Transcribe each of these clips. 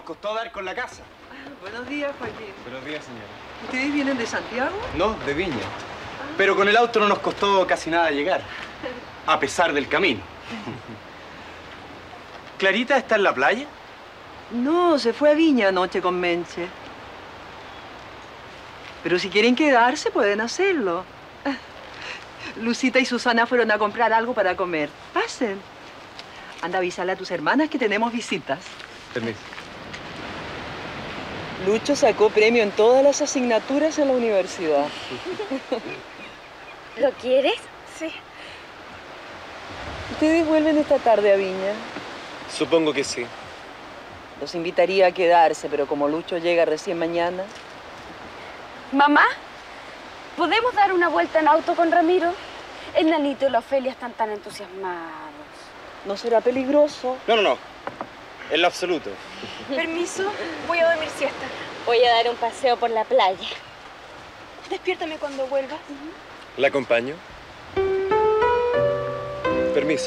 costó dar con la casa. Buenos días, Joaquín. Buenos días, señora. ¿Ustedes vienen de Santiago? No, de Viña. Pero con el auto no nos costó casi nada llegar, a pesar del camino. ¿Clarita está en la playa? No, se fue a Viña anoche con Menche. Pero si quieren quedarse, pueden hacerlo. Lucita y Susana fueron a comprar algo para comer. Pasen. Anda a avisarle a tus hermanas que tenemos visitas. Permiso. Lucho sacó premio en todas las asignaturas en la universidad. ¿Lo quieres? Sí. ¿Ustedes vuelven esta tarde a Viña? Supongo que sí. Los invitaría a quedarse, pero como Lucho llega recién mañana... Mamá, ¿podemos dar una vuelta en auto con Ramiro? El Nanito y la Ofelia están tan entusiasmados. ¿No será peligroso? No. En lo absoluto. Permiso, voy a dormir siesta. Voy a dar un paseo por la playa. Despiértame cuando vuelvas. ¿La acompaño? Permiso.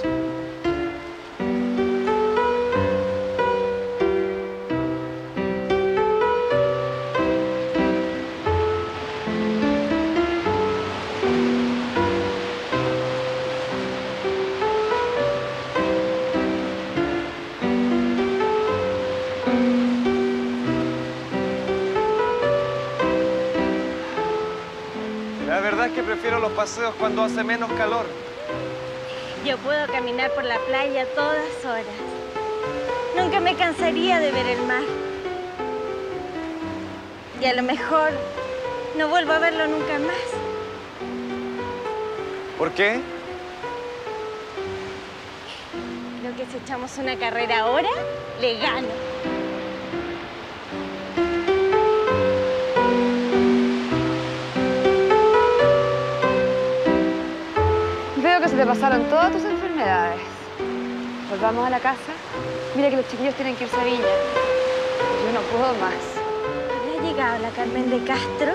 La verdad es que prefiero los paseos cuando hace menos calor. Yo puedo caminar por la playa a todas horas. Nunca me cansaría de ver el mar. Y a lo mejor no vuelvo a verlo nunca más. ¿Por qué? Creo que si echamos una carrera ahora, le gano. Veo que se te pasaron todas tus enfermedades. Volvamos a la casa. Mira que los chiquillos tienen que irse a Viña. Yo no puedo más. ¿Habrá llegado la Carmen de Castro?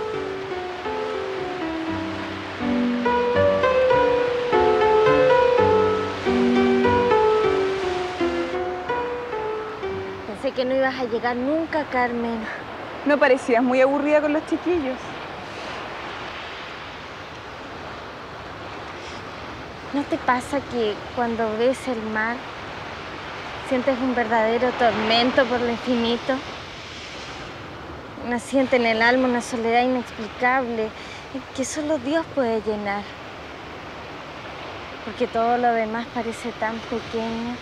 Pensé que no ibas a llegar nunca, Carmen. No parecías muy aburrida con los chiquillos. ¿No te pasa que cuando ves el mar sientes un verdadero tormento por lo infinito? Uno siente en el alma una soledad inexplicable que solo Dios puede llenar. Porque todo lo demás parece tan pequeño.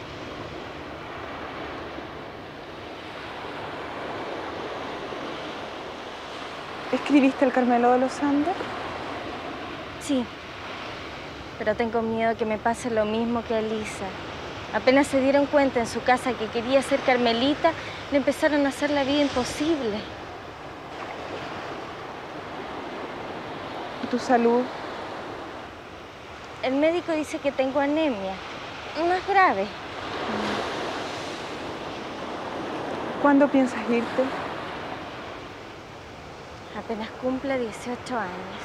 ¿Escribiste el Carmelo de los Andes? Sí, pero tengo miedo que me pase lo mismo que a Elisa. Apenas se dieron cuenta en su casa que quería ser carmelita, le empezaron a hacer la vida imposible. ¿Y tu salud? El médico dice que tengo anemia. No es grave. ¿Cuándo piensas irte? Apenas cumple 18 años.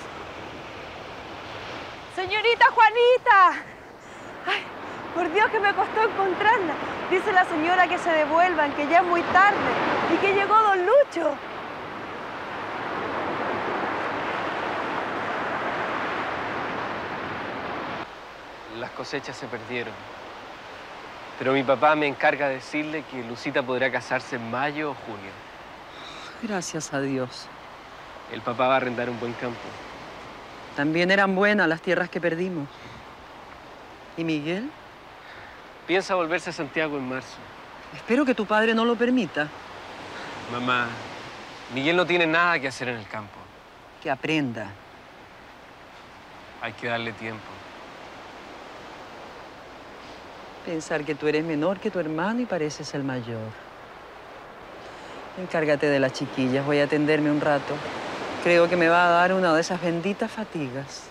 ¡Señorita Juanita! ¡Ay, por Dios que me costó encontrarla! Dice la señora que se devuelvan, que ya es muy tarde y que llegó don Lucho. Las cosechas se perdieron. Pero mi papá me encarga de decirle que Lucita podrá casarse en mayo o junio. Gracias a Dios. El papá va a arrendar un buen campo. También eran buenas las tierras que perdimos. ¿Y Miguel? Piensa volverse a Santiago en marzo. Espero que tu padre no lo permita. Mamá, Miguel no tiene nada que hacer en el campo. Que aprenda. Hay que darle tiempo. Pensar que tú eres menor que tu hermano y pareces el mayor. Encárgate de las chiquillas. Voy a atenderme un rato. Creo que me va a dar una de esas benditas fatigas.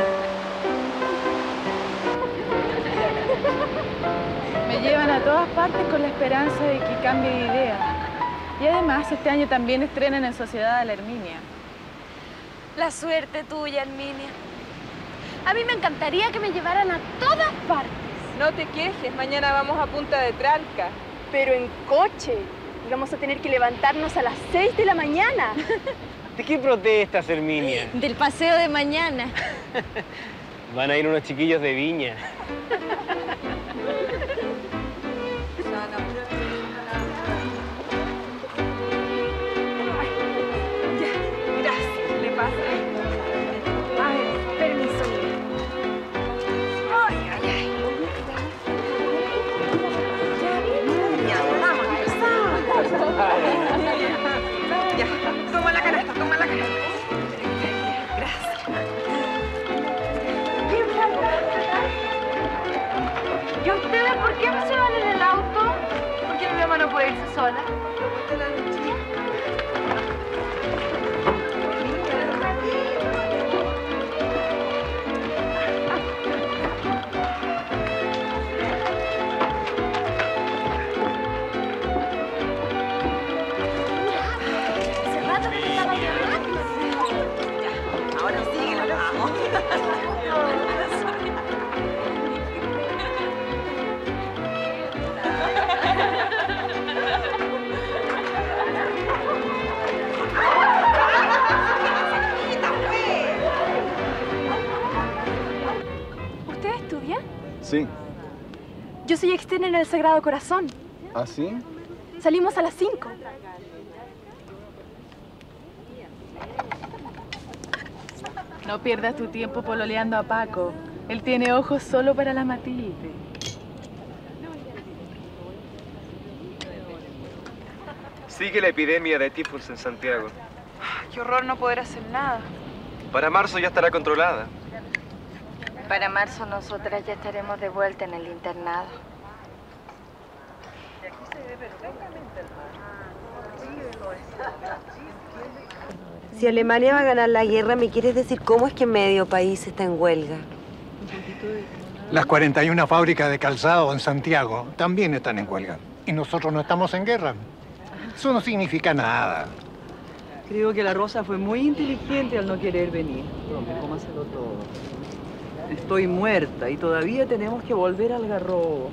Me llevan a todas partes siempre con la esperanza de que cambie de idea. Y además, este año también estrenan en Sociedad a la Herminia. La suerte tuya, Herminia. A mí me encantaría que me llevaran a todas partes. No te quejes, mañana vamos a Punta de Tralca. Pero en coche. Y vamos a tener que levantarnos a las 6 de la mañana. ¿De qué protestas, Herminia? Del paseo de mañana. Van a ir unos chiquillos de Viña. Gracias, le pasa. Ay, permiso. Ay, ay, ay. Ya, vamos, ya, toma la canasta, toma la canasta. Gracias. ¿Y ustedes por qué no se van en el auto? ¿Por qué mi mamá no puede irse sola? Hace rato que te estaba llamando. Ahora sí que lo vamos. ¿Usted estudia? Sí. Yo soy externa en el Sagrado Corazón. ¿Ah, sí? Salimos a las 5. No pierdas tu tiempo pololeando a Paco. Él tiene ojos solo para la Matilde. Sigue la epidemia de tifus en Santiago. Qué horror no poder hacer nada. Para marzo ya estará controlada. Para marzo nosotras ya estaremos de vuelta en el internado. Si Alemania va a ganar la guerra, ¿me quieres decir cómo es que medio país está en huelga? Las 41 fábricas de calzado en Santiago también están en huelga. Y nosotros no estamos en guerra. Eso no significa nada. Creo que la Rosa fue muy inteligente al no querer venir. Cómaselo todo. Estoy muerta y todavía tenemos que volver al Garrobo.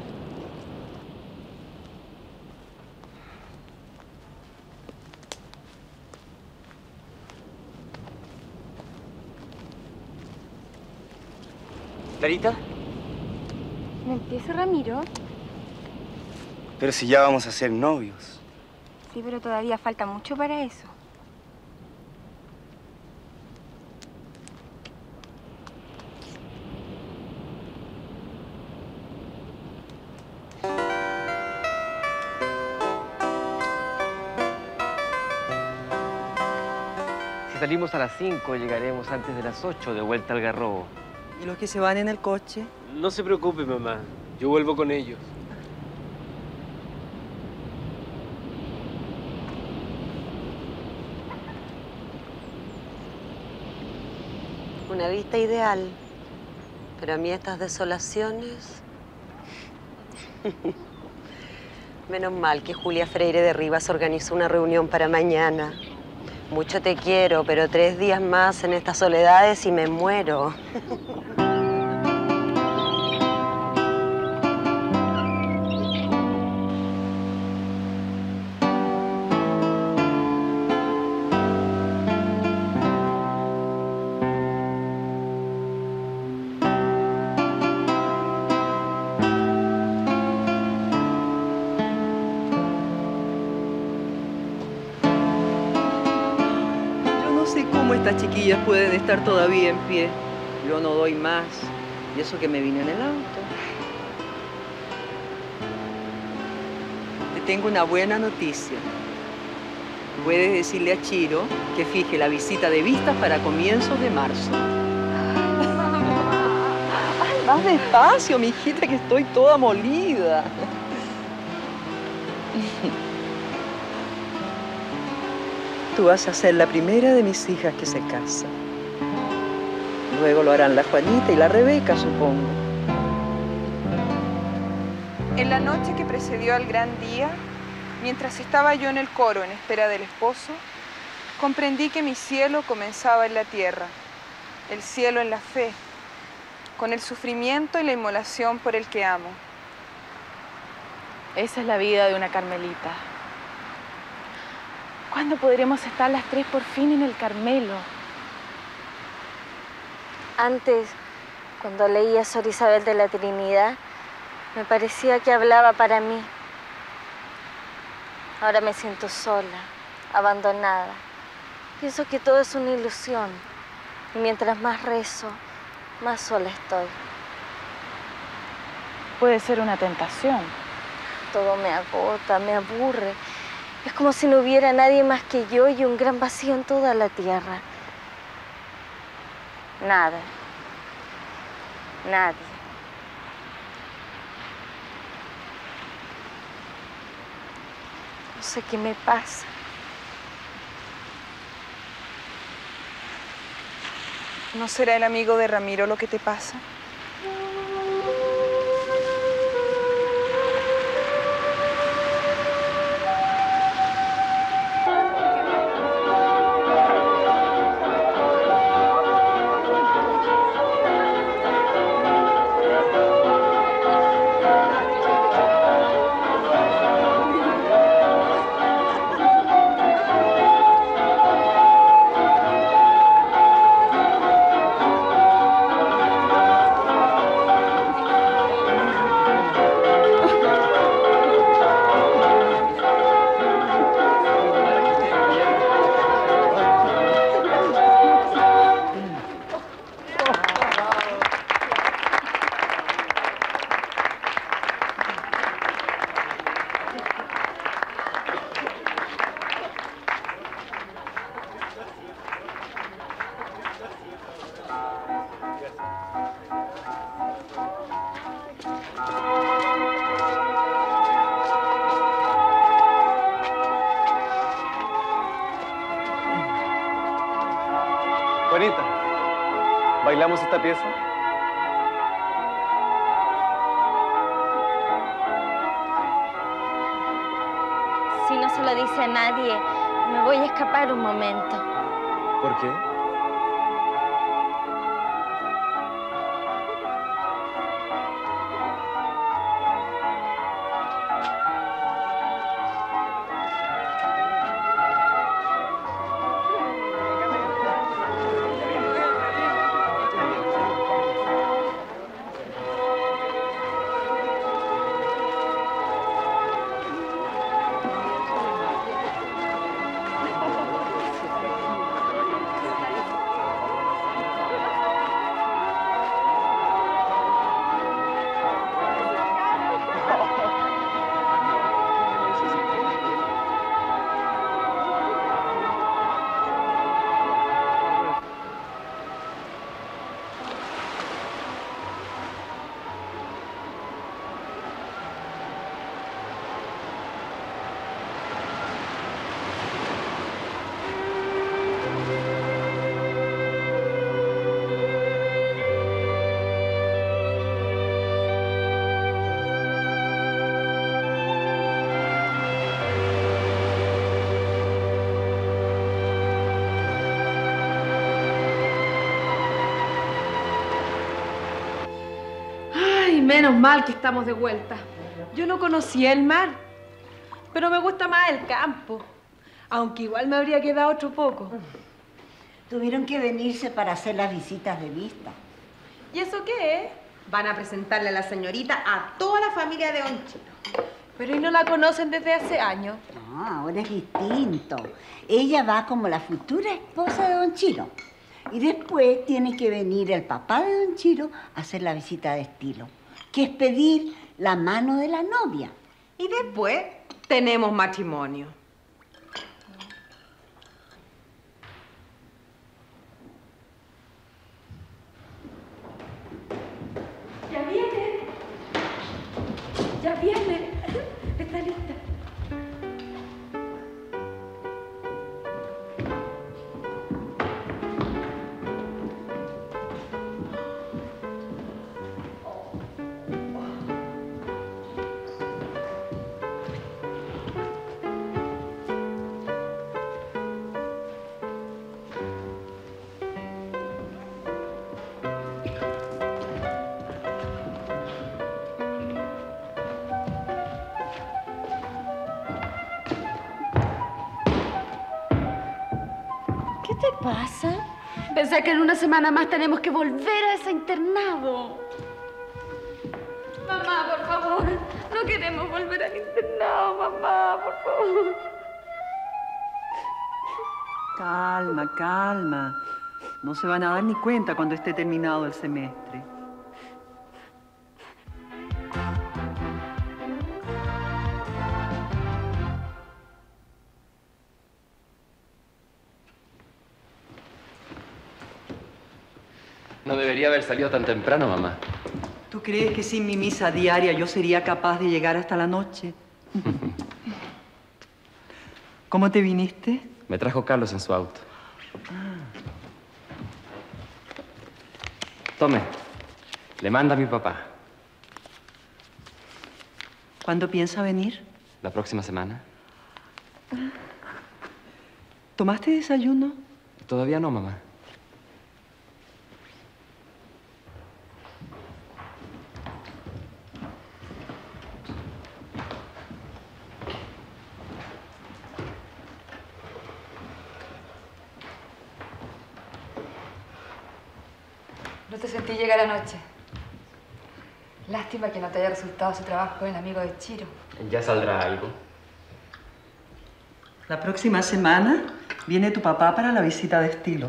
¿Clarita? ¿No empieza, Ramiro? Pero si ya vamos a ser novios. Sí, pero todavía falta mucho para eso. Si salimos a las 5, llegaremos antes de las 8 de vuelta al Garrobo. ¿Y los que se van en el coche? No se preocupe, mamá. Yo vuelvo con ellos. Una vista ideal. Pero a mí estas desolaciones... Menos mal que Julia Freire de Rivas organizó una reunión para mañana. Mucho te quiero, pero 3 días más en estas soledades y me muero. Estas chiquillas pueden estar todavía en pie. Yo no doy más. Y eso que me vine en el auto. Te tengo una buena noticia. Puedes decirle a Chiro que fije la visita de vistas para comienzos de marzo. Ay, más despacio, mijita, que estoy toda molida. Tú vas a ser la primera de mis hijas que se casa. Luego lo harán la Juanita y la Rebeca, supongo. En la noche que precedió al gran día, mientras estaba yo en el coro en espera del esposo, comprendí que mi cielo comenzaba en la tierra, el cielo en la fe, con el sufrimiento y la inmolación por el que amo. Esa es la vida de una carmelita. ¿Cuándo podremos estar las tres por fin en el Carmelo? Antes, cuando leía Sor Isabel de la Trinidad, me parecía que hablaba para mí. Ahora me siento sola, abandonada. Pienso que todo es una ilusión. Y mientras más rezo, más sola estoy. Puede ser una tentación. Todo me agota, me aburre. Es como si no hubiera nadie más que yo y un gran vacío en toda la tierra. Nada. Nadie. No sé qué me pasa. ¿No será el amigo de Ramiro lo que te pasa? Juanita, ¿bailamos esta pieza? Si no se lo dice a nadie, me voy a escapar un momento. ¿Por qué? Menos mal que estamos de vuelta. Yo no conocía el mar, pero me gusta más el campo. Aunque igual me habría quedado otro poco. Tuvieron que venirse para hacer las visitas de vista. ¿Y eso qué es? Van a presentarle a la señorita a toda la familia de Don Chilo. Pero ¿y no la conocen desde hace años? No, ahora es distinto. Ella va como la futura esposa de Don Chilo. Y después tiene que venir el papá de Don Chilo a hacer la visita de estilo, que es pedir la mano de la novia. Y después tenemos matrimonio. Ya viene. Ya viene. Está lista. ¿Qué te pasa? Pensé que en una semana más tenemos que volver a ese internado. Mamá, por favor. No queremos volver al internado, mamá, por favor. Calma, calma. No se van a dar ni cuenta cuando esté terminado el semestre. No debería haber salido tan temprano, mamá. ¿Tú crees que sin mi misa diaria yo sería capaz de llegar hasta la noche? ¿Cómo te viniste? Me trajo Carlos en su auto. Tome. Le manda a mi papá. ¿Cuándo piensa venir? La próxima semana. ¿Tomaste desayuno? Todavía no, mamá. No te sentí llegar anoche. Lástima que no te haya resultado su trabajo con el amigo de Chiro. Ya saldrá algo. La próxima semana viene tu papá para la visita de estilo.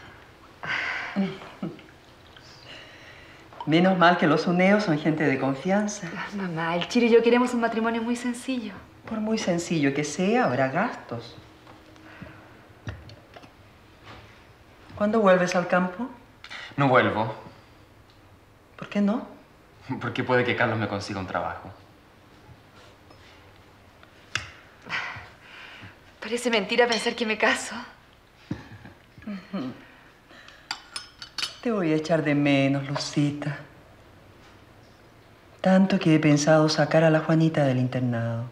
Menos mal que los Uneos son gente de confianza. Mamá, el Chiro y yo queremos un matrimonio muy sencillo. Por muy sencillo que sea, habrá gastos. ¿Cuándo vuelves al campo? No vuelvo. ¿Por qué no? Porque puede que Carlos me consiga un trabajo. Parece mentira pensar que me caso. Te voy a echar de menos, Lucita. Tanto que he pensado sacar a la Juanita del internado.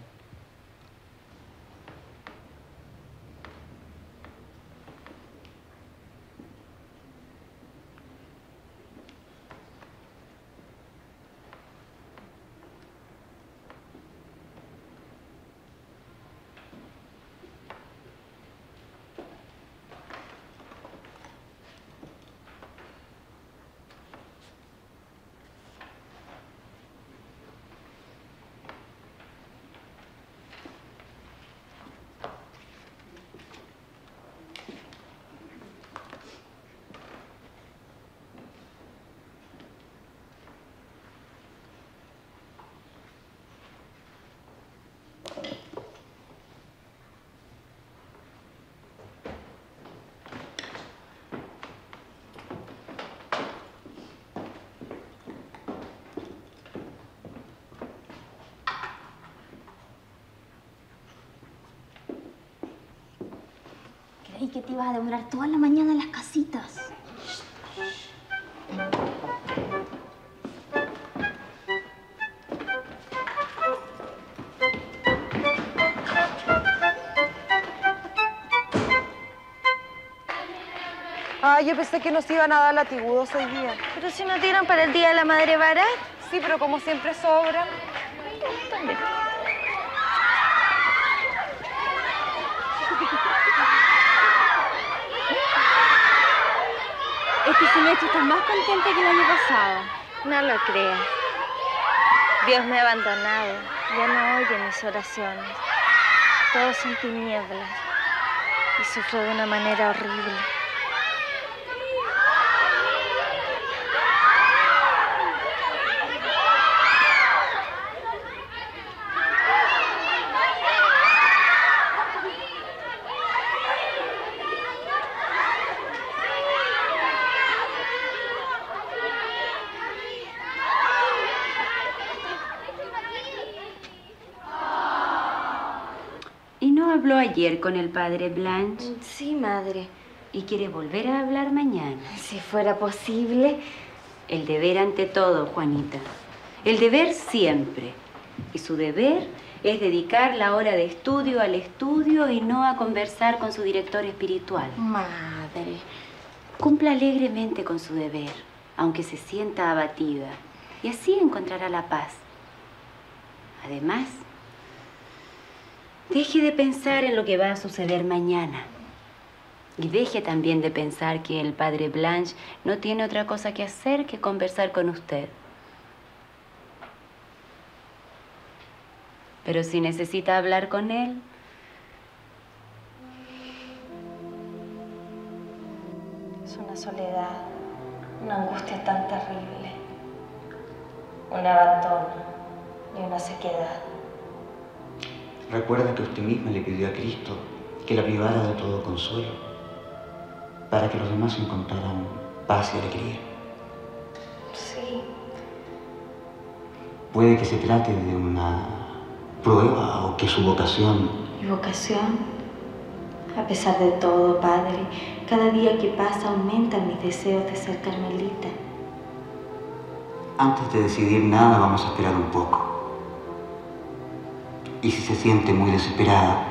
Creí que te ibas a demorar toda la mañana en las casitas. Ah, yo pensé que nos iban a dar latigudos hoy día. Pero si nos dieron para el Día de la Madre Barat. Sí, pero como siempre sobran. Este semestre estás más contenta que el año pasado. No lo creas. Dios me ha abandonado. Ya no oye mis oraciones. Todos son tinieblas. Y sufro de una manera horrible. ¿Habló ayer con el padre Blanche? Sí, madre. ¿Y quiere volver a hablar mañana? Si fuera posible. El deber ante todo, Juanita. El deber siempre. Y su deber es dedicar la hora de estudio al estudio y no a conversar con su director espiritual. Madre. Cumpla alegremente con su deber, aunque se sienta abatida. Y así encontrará la paz. Además, deje de pensar en lo que va a suceder mañana. Y deje también de pensar que el padre Blanche no tiene otra cosa que hacer que conversar con usted. Pero si necesita hablar con él... Es una soledad, una angustia tan terrible, un abandono y una sequedad. Recuerda que usted misma le pidió a Cristo que la privara de todo consuelo, para que los demás encontraran paz y alegría. Sí. Puede que se trate de una prueba o que su vocación... ¿Mi vocación? A pesar de todo, Padre, cada día que pasa aumentan mis deseos de ser carmelita. Antes de decidir nada, vamos a esperar un poco. Y si se siente muy desesperada,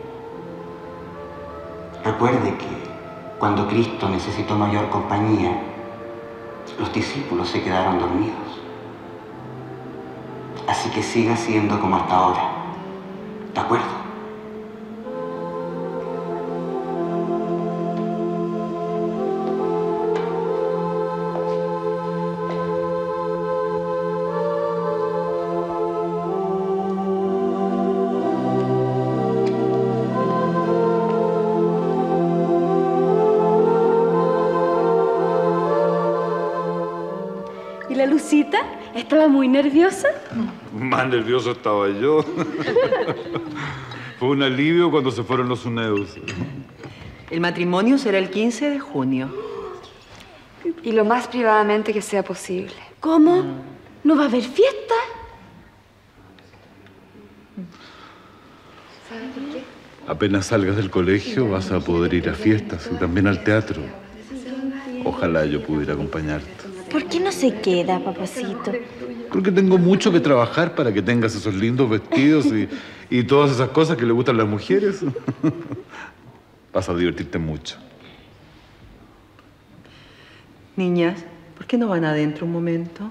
recuerde que cuando Cristo necesitó mayor compañía, los discípulos se quedaron dormidos. Así que siga siendo como hasta ahora. ¿De acuerdo? ¿Y la Lucita? ¿Estaba muy nerviosa? Más nervioso estaba yo. Fue un alivio cuando se fueron los Uneus. El matrimonio será el 15 de junio. Y lo más privadamente que sea posible. ¿Cómo? ¿No va a haber fiesta? ¿Sabes por qué? Apenas salgas del colegio vas a poder ir a fiestas y también al teatro. Ojalá yo pudiera acompañarte. ¿Por qué no se queda, papacito? Porque tengo mucho que trabajar para que tengas esos lindos vestidos y todas esas cosas que le gustan a las mujeres. Vas a divertirte mucho. Niñas, ¿por qué no van adentro un momento?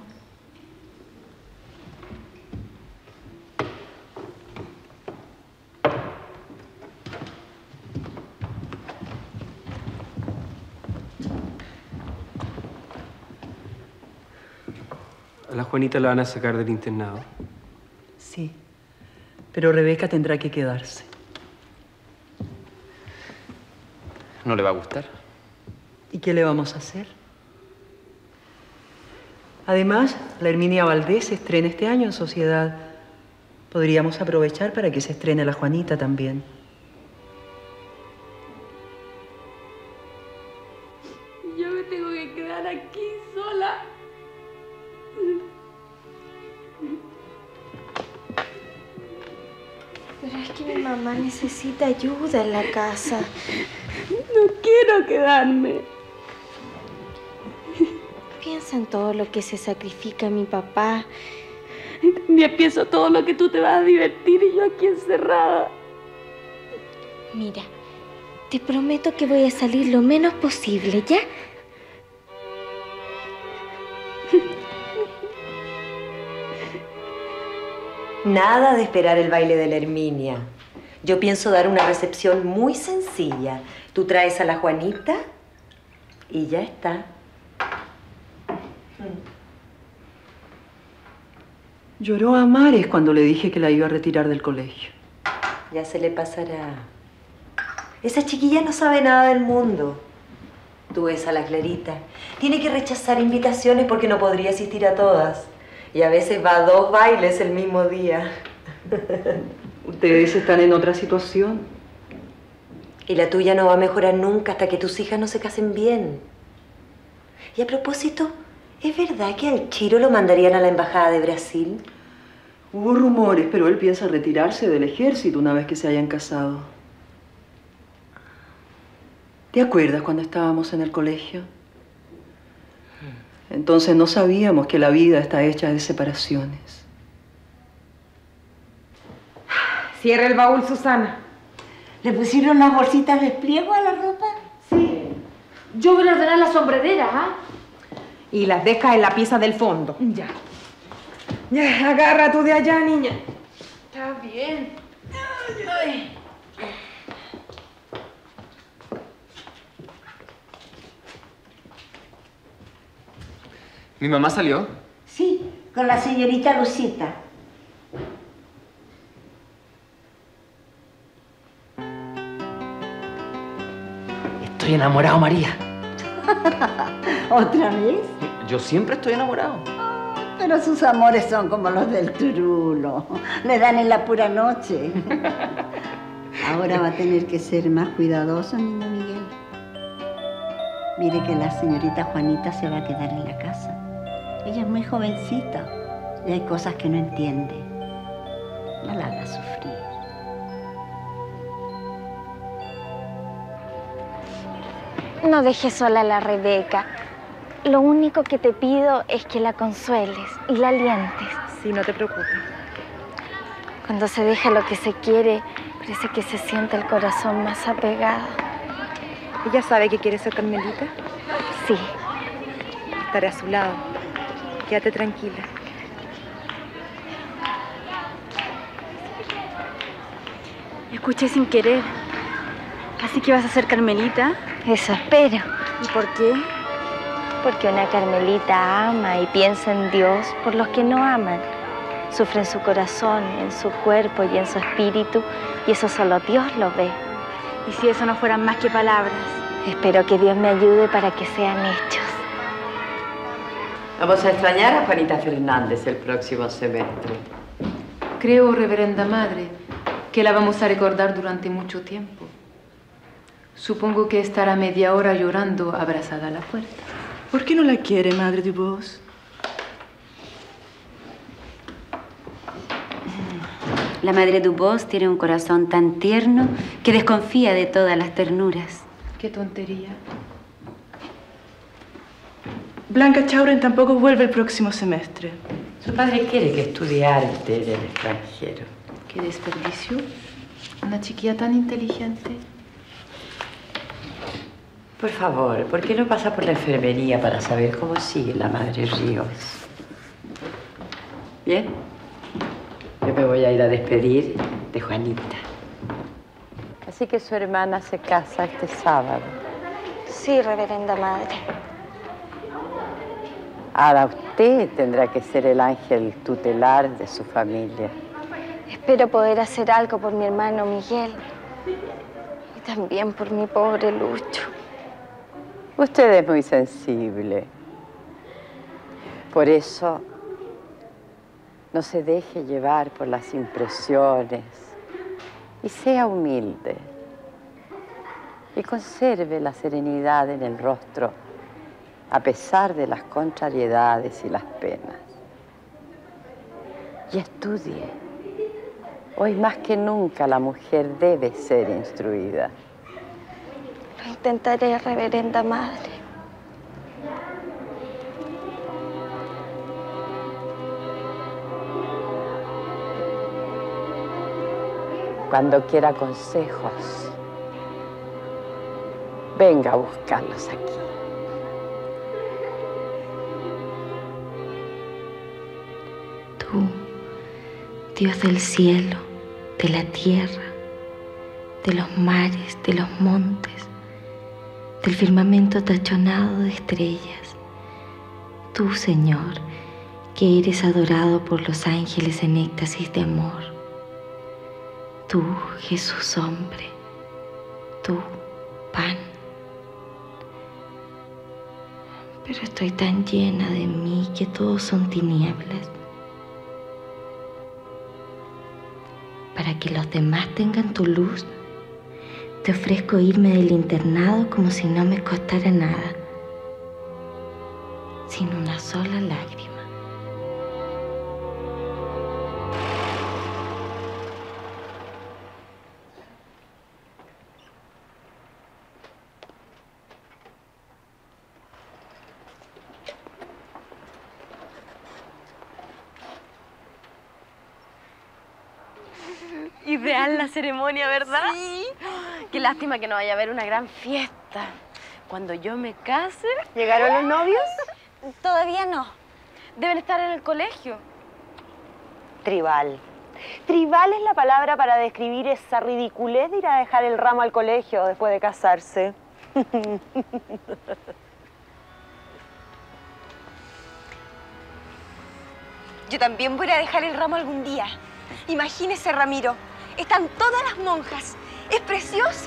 A la Juanita la van a sacar del internado. Sí, pero Rebeca tendrá que quedarse. ¿No le va a gustar? ¿Y qué le vamos a hacer? Además, la Herminia Valdés se estrena este año en Sociedad. Podríamos aprovechar para que se estrene la Juanita también. Yo me tengo que quedar aquí sola. Pero es que mi mamá necesita ayuda en la casa. No quiero quedarme. Piensa en todo lo que se sacrifica mi papá. También pienso todo lo que tú te vas a divertir y yo aquí encerrada. Mira, te prometo que voy a salir lo menos posible, ¿ya? Nada de esperar el baile de la Herminia. Yo pienso dar una recepción muy sencilla. Tú traes a la Juanita y ya está. Lloró a mares cuando le dije que la iba a retirar del colegio. Ya se le pasará. Esa chiquilla no sabe nada del mundo. Tú ves a la Clarita. Tiene que rechazar invitaciones porque no podría asistir a todas. Y a veces va a 2 bailes el mismo día. Ustedes están en otra situación. Y la tuya no va a mejorar nunca hasta que tus hijas no se casen bien. Y a propósito, ¿es verdad que al Chiro lo mandarían a la embajada de Brasil? Hubo rumores, pero él piensa retirarse del ejército una vez que se hayan casado. ¿Te acuerdas cuando estábamos en el colegio? Entonces no sabíamos que la vida está hecha de separaciones. Cierra el baúl, Susana. ¿Le pusieron unas bolsitas de pliego a la ropa? Sí. Yo voy a ordenar la sombrerera, ¿ah? Y las dejas en la pieza del fondo. Ya. Ya, agarra tú de allá, niña. Está bien. Ay, ay. ¿Mi mamá salió? Sí, con la señorita Lucita. Estoy enamorado, María. ¿Otra vez? Yo siempre estoy enamorado. Pero sus amores son como los del turulo. Le dan en la pura noche. Ahora va a tener que ser más cuidadoso, niño Miguel. Mire que la señorita Juanita se va a quedar en la casa. Ella es muy jovencita y hay cosas que no entiende. No la haga sufrir. No dejes sola a la Rebeca. Lo único que te pido es que la consueles y la alientes. Sí, no te preocupes. Cuando se deja lo que se quiere, parece que se siente el corazón más apegado. ¿Ella sabe que quiere ser Carmelita? Sí. Estaré a su lado. Quédate tranquila. Escuché sin querer. ¿Así que vas a ser Carmelita? Eso espero. ¿Y por qué? Porque una Carmelita ama y piensa en Dios por los que no aman. Sufre en su corazón, en su cuerpo y en su espíritu, y eso solo Dios lo ve. ¿Y si eso no fueran más que palabras? Espero que Dios me ayude para que sean hechos. Vamos a extrañar a Juanita Fernández el próximo semestre. Creo, reverenda madre, que la vamos a recordar durante mucho tiempo. Supongo que estará media hora llorando abrazada a la puerta. ¿Por qué no la quiere, Madre Dubos? La Madre Dubos tiene un corazón tan tierno que desconfía de todas las ternuras. Qué tontería. Blanca Chauren tampoco vuelve el próximo semestre. Su padre quiere que estudie arte en el extranjero. Qué desperdicio. Una chiquilla tan inteligente. Por favor, ¿por qué no pasa por la enfermería para saber cómo sigue la Madre Ríos? Bien. Yo me voy a ir a despedir de Juanita. Así que su hermana se casa este sábado. Sí, reverenda madre. Ahora usted tendrá que ser el ángel tutelar de su familia. Espero poder hacer algo por mi hermano Miguel. Y también por mi pobre Lucho. Usted es muy sensible. Por eso, no se deje llevar por las impresiones y sea humilde. Y conserve la serenidad en el rostro a pesar de las contrariedades y las penas. Y estudie. Hoy más que nunca la mujer debe ser instruida. Lo intentaré, reverenda madre. Cuando quiera consejos, venga a buscarlos aquí. Tú, Dios del cielo, de la tierra, de los mares, de los montes, del firmamento tachonado de estrellas. Tú, Señor, que eres adorado por los ángeles en éxtasis de amor. Tú, Jesús hombre, tú, pan. Pero estoy tan llena de mí que todos son tinieblas. Para que los demás tengan tu luz, te ofrezco irme del internado como si no me costara nada, sin una sola lágrima. Ideal la ceremonia, ¿verdad? Sí. Qué lástima que no vaya a haber una gran fiesta. Cuando yo me case... ¿Llegaron los novios? Todavía no. Deben estar en el colegio. Tribal. Tribal es la palabra para describir esa ridiculez de ir a dejar el ramo al colegio después de casarse. Yo también voy a dejar el ramo algún día. Imagínese, Ramiro. Están todas las monjas. Es precioso.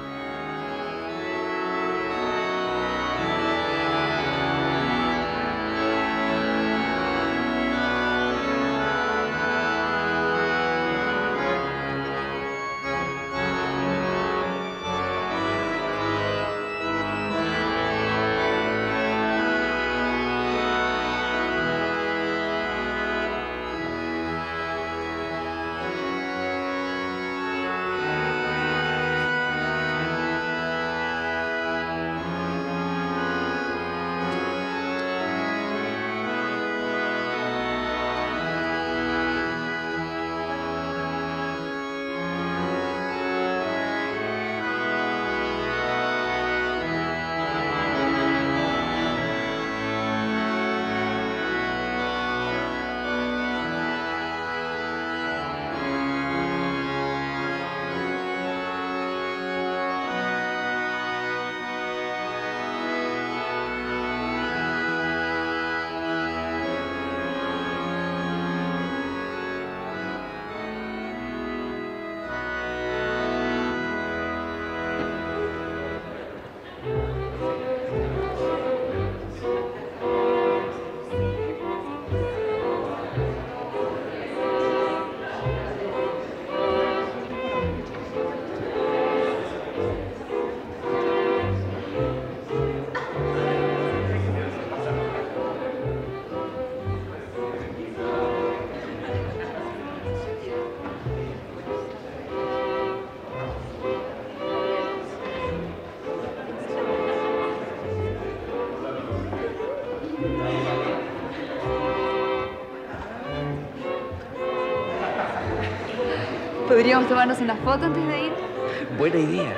¿Podríamos tomarnos una foto antes de ir? Buena idea.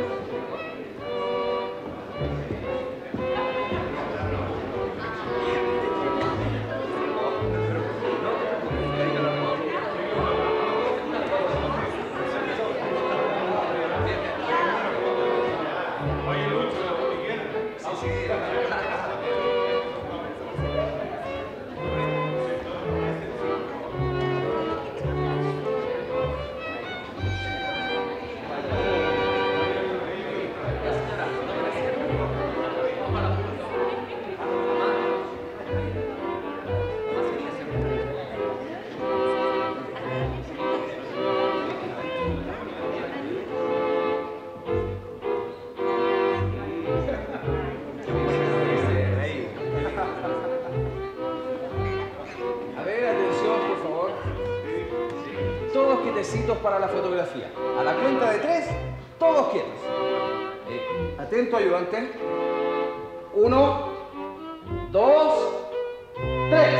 Para la fotografía. A la cuenta de 3, todos quietos. Atento, ayudante. 1, 2, 3.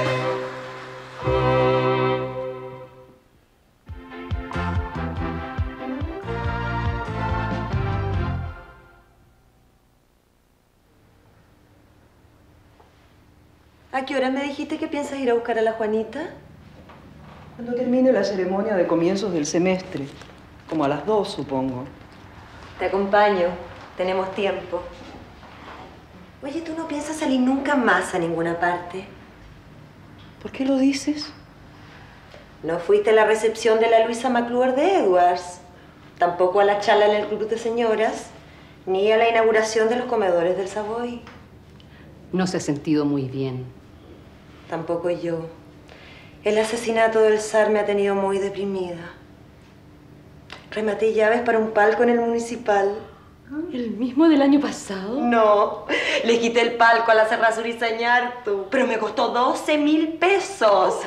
¿A qué hora me dijiste que piensas ir a buscar a la Juanita? Cuando termine la ceremonia de comienzos del semestre. Como a las 2, supongo. Te acompaño. Tenemos tiempo. Oye, ¿tú no piensas salir nunca más a ninguna parte? ¿Por qué lo dices? No fuiste a la recepción de la Luisa McClure de Edwards. Tampoco a la charla en el club de señoras. Ni a la inauguración de los comedores del Savoy. No se ha sentido muy bien. Tampoco yo. El asesinato del zar me ha tenido muy deprimida. Rematé llaves para un palco en el municipal. ¿El mismo del año pasado? No, le quité el palco a la Serrazur y Sañartu, pero me costó 12.000 pesos.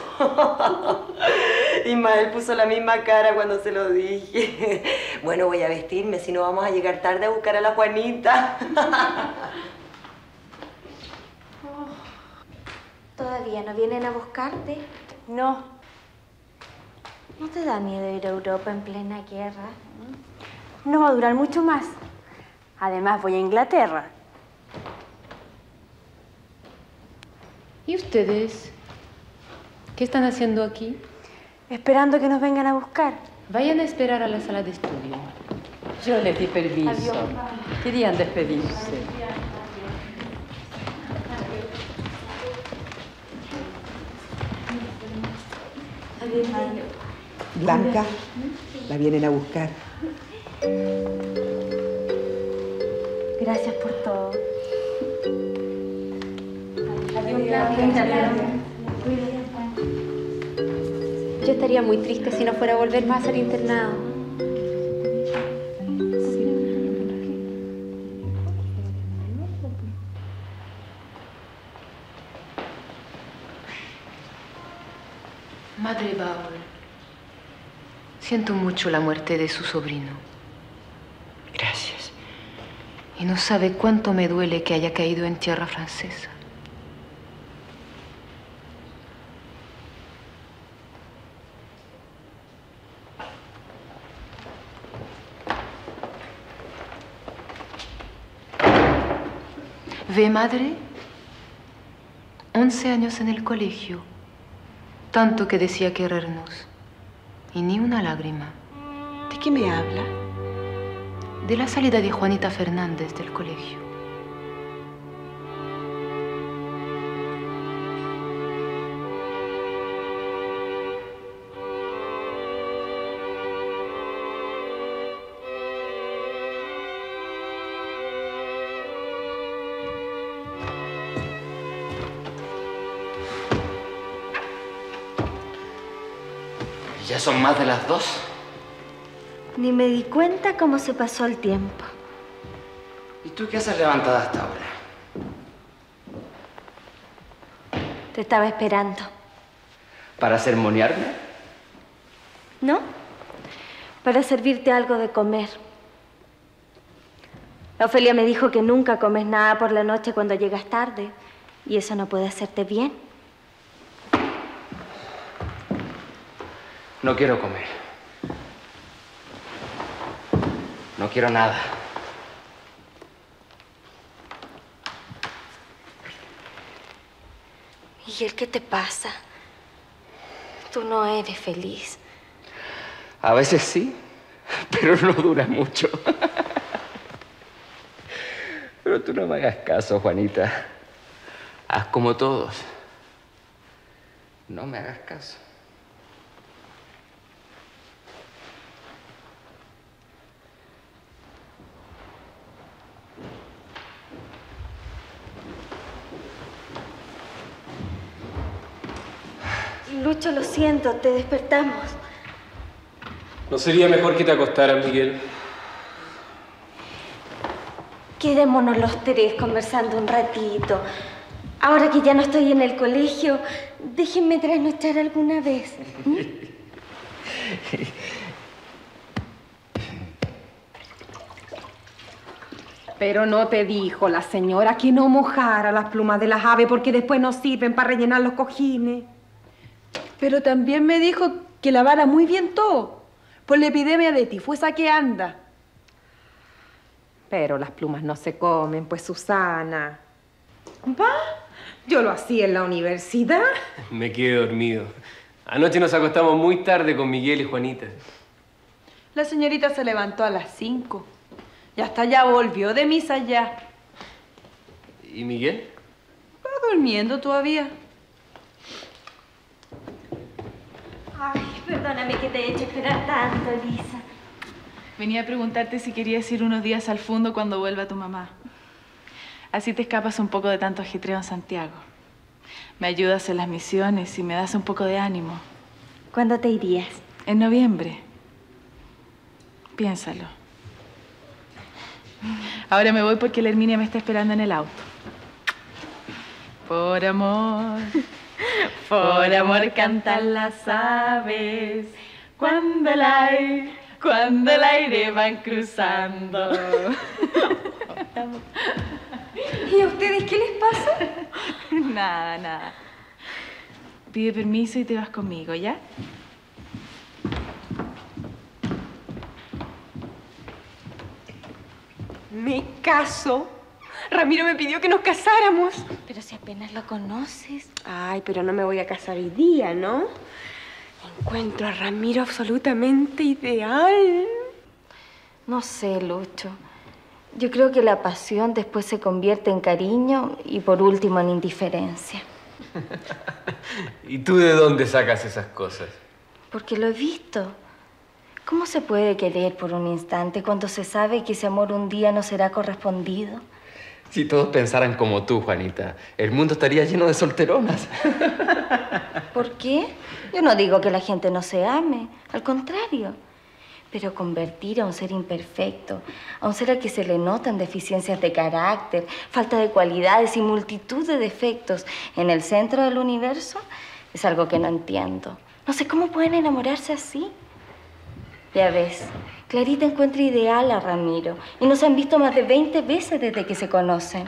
Ismael puso la misma cara cuando se lo dije. Bueno, voy a vestirme, si no vamos a llegar tarde a buscar a la Juanita. ¿Todavía no vienen a buscarte? No. ¿No te da miedo ir a Europa en plena guerra? No va a durar mucho más. Además, voy a Inglaterra. ¿Y ustedes? ¿Qué están haciendo aquí? Esperando que nos vengan a buscar. Vayan a esperar a la sala de estudio. Yo les di permiso. Adiós. Querían despedirse. Blanca, la vienen a buscar. Gracias por todo. Yo estaría muy triste si no fuera a volver más al internado. Madre Baul, siento mucho la muerte de su sobrino. Gracias. Y no sabe cuánto me duele que haya caído en tierra francesa. ¿Ve, madre? 11 años en el colegio. Tanto que decía querernos. Y ni una lágrima. ¿De qué me habla? De la salida de Juanita Fernández del colegio. ¿Ya son más de las 2? Ni me di cuenta cómo se pasó el tiempo. ¿Y tú qué haces levantada hasta ahora? Te estaba esperando. ¿Para sermonearme? ¿No? Para servirte algo de comer. Ofelia me dijo que nunca comes nada por la noche cuando llegas tarde. Y eso no puede hacerte bien. No quiero comer. No quiero nada. Miguel, ¿qué te pasa? Tú no eres feliz. A veces sí, pero no dura mucho. Pero tú no me hagas caso, Juanita. Haz como todos. No me hagas caso. Lucho, lo siento, te despertamos. ¿No sería mejor que te acostaras, Miguel? Quedémonos los tres conversando un ratito. Ahora que ya no estoy en el colegio, déjenme trasnochar alguna vez. Pero no te dijo la señora que no mojara las plumas de las aves porque después no sirven para rellenar los cojines. Pero también me dijo que lavara muy bien todo, por la epidemia de tifuesa que anda. Pero las plumas no se comen, pues, Susana. ¿Va? Yo lo hacía en la universidad. Me quedé dormido. Anoche nos acostamos muy tarde con Miguel y Juanita. La señorita se levantó a las 5. Y hasta ya volvió de misa ya. ¿Y Miguel? Va durmiendo todavía. Ay, perdóname que te he hecho esperar tanto, Elisa. Venía a preguntarte si querías ir unos días al fondo cuando vuelva tu mamá. Así te escapas un poco de tanto ajetreo en Santiago. Me ayudas en las misiones y me das un poco de ánimo. ¿Cuándo te irías? En noviembre. Piénsalo. Ahora me voy porque la Herminia me está esperando en el auto. Por amor cantan las aves cuando el aire van cruzando. ¿Y a ustedes qué les pasa? Nada, nada. Pide permiso y te vas conmigo, ¿ya? Me caso. Ramiro me pidió que nos casáramos. Pero si apenas lo conoces. Ay, pero no me voy a casar hoy día, ¿no? Encuentro a Ramiro absolutamente ideal. No sé, Lucho. Yo creo que la pasión después se convierte en cariño y por último en indiferencia. ¿Y tú de dónde sacas esas cosas? Porque lo he visto. ¿Cómo se puede querer por un instante cuando se sabe que ese amor un día no será correspondido? Si todos pensaran como tú, Juanita, el mundo estaría lleno de solteronas. ¿Por qué? Yo no digo que la gente no se ame, al contrario. Pero convertir a un ser imperfecto, a un ser al que se le notan deficiencias de carácter, falta de cualidades y multitud de defectos en el centro del universo, es algo que no entiendo. No sé cómo pueden enamorarse así. Ya ves, Clarita encuentra ideal a Ramiro y no se han visto más de 20 veces desde que se conocen.